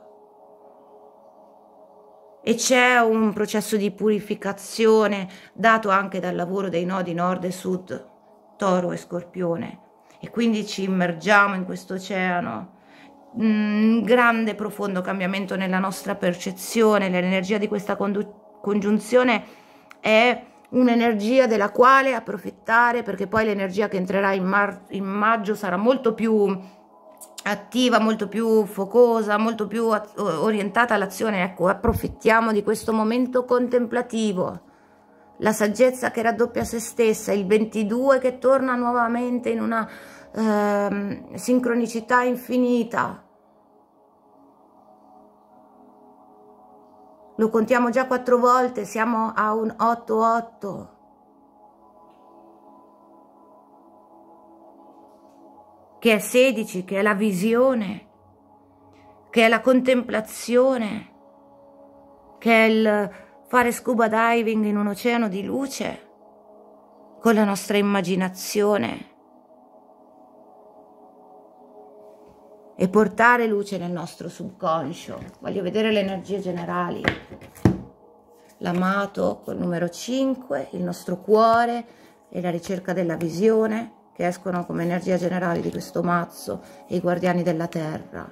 E c'è un processo di purificazione dato anche dal lavoro dei nodi nord e sud, Toro e Scorpione, e quindi ci immergiamo in questo oceano, un grande profondo cambiamento nella nostra percezione. L'energia di questa congiunzione è un'energia della quale approfittare, perché poi l'energia che entrerà in, in maggio sarà molto più attiva, molto più focosa, molto più orientata all'azione. Ecco, approfittiamo di questo momento contemplativo, la saggezza che raddoppia se stessa, il ventidue che torna nuovamente in una eh, sincronicità infinita. Lo contiamo già quattro volte, siamo a un otto otto. Che è sedici, che è la visione, che è la contemplazione, che è il fare scuba diving in un oceano di luce con la nostra immaginazione e portare luce nel nostro subconscio. Voglio vedere le energie generali. L'amato col numero cinque, il nostro cuore e la ricerca della visione, che escono come energia generale di questo mazzo, e i guardiani della terra.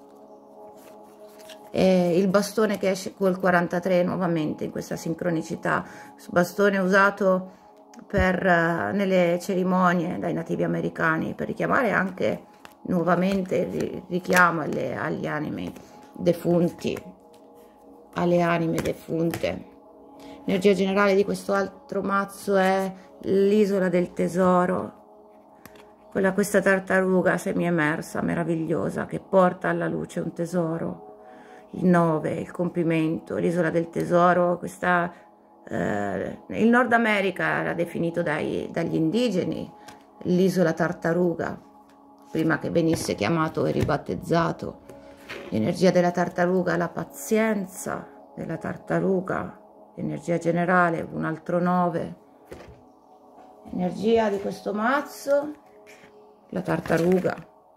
E il bastone che esce col quarantatré nuovamente in questa sincronicità, bastone usato per, uh, nelle cerimonie dai nativi americani, per richiamare anche nuovamente il richiamo alle, agli animi defunti, alle anime defunte. L'energia generale di questo altro mazzo è l'isola del tesoro, quella, questa tartaruga semi-emersa, meravigliosa, che porta alla luce un tesoro, il nove, il compimento, l'isola del tesoro. Questa, eh, il Nord America era definito dai, dagli indigeni l'isola tartaruga, prima che venisse chiamato e ribattezzato. L'energia della tartaruga, la pazienza della tartaruga, l'energia generale, un altro nove, energia di questo mazzo, la tartaruga,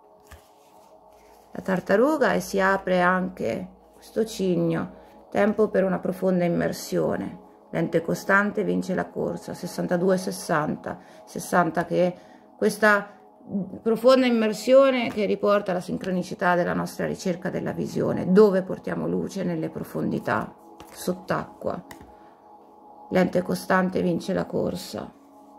la tartaruga, e si apre anche questo cigno, tempo per una profonda immersione, lente costante vince la corsa, sessantadue sessanta, sessanta, che questa profonda immersione che riporta alla sincronicità della nostra ricerca della visione, dove portiamo luce nelle profondità, sott'acqua, lente costante vince la corsa.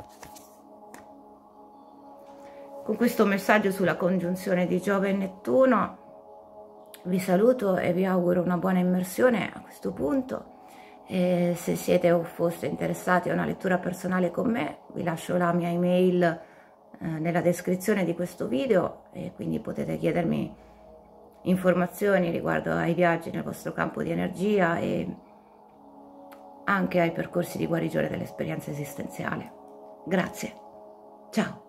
Con questo messaggio sulla congiunzione di Giove e Nettuno vi saluto e vi auguro una buona immersione a questo punto. E se siete o foste interessati a una lettura personale con me, vi lascio la mia email eh, nella descrizione di questo video, e quindi potete chiedermi informazioni riguardo ai viaggi nel vostro campo di energia e anche ai percorsi di guarigione dell'esperienza esistenziale. Grazie, ciao!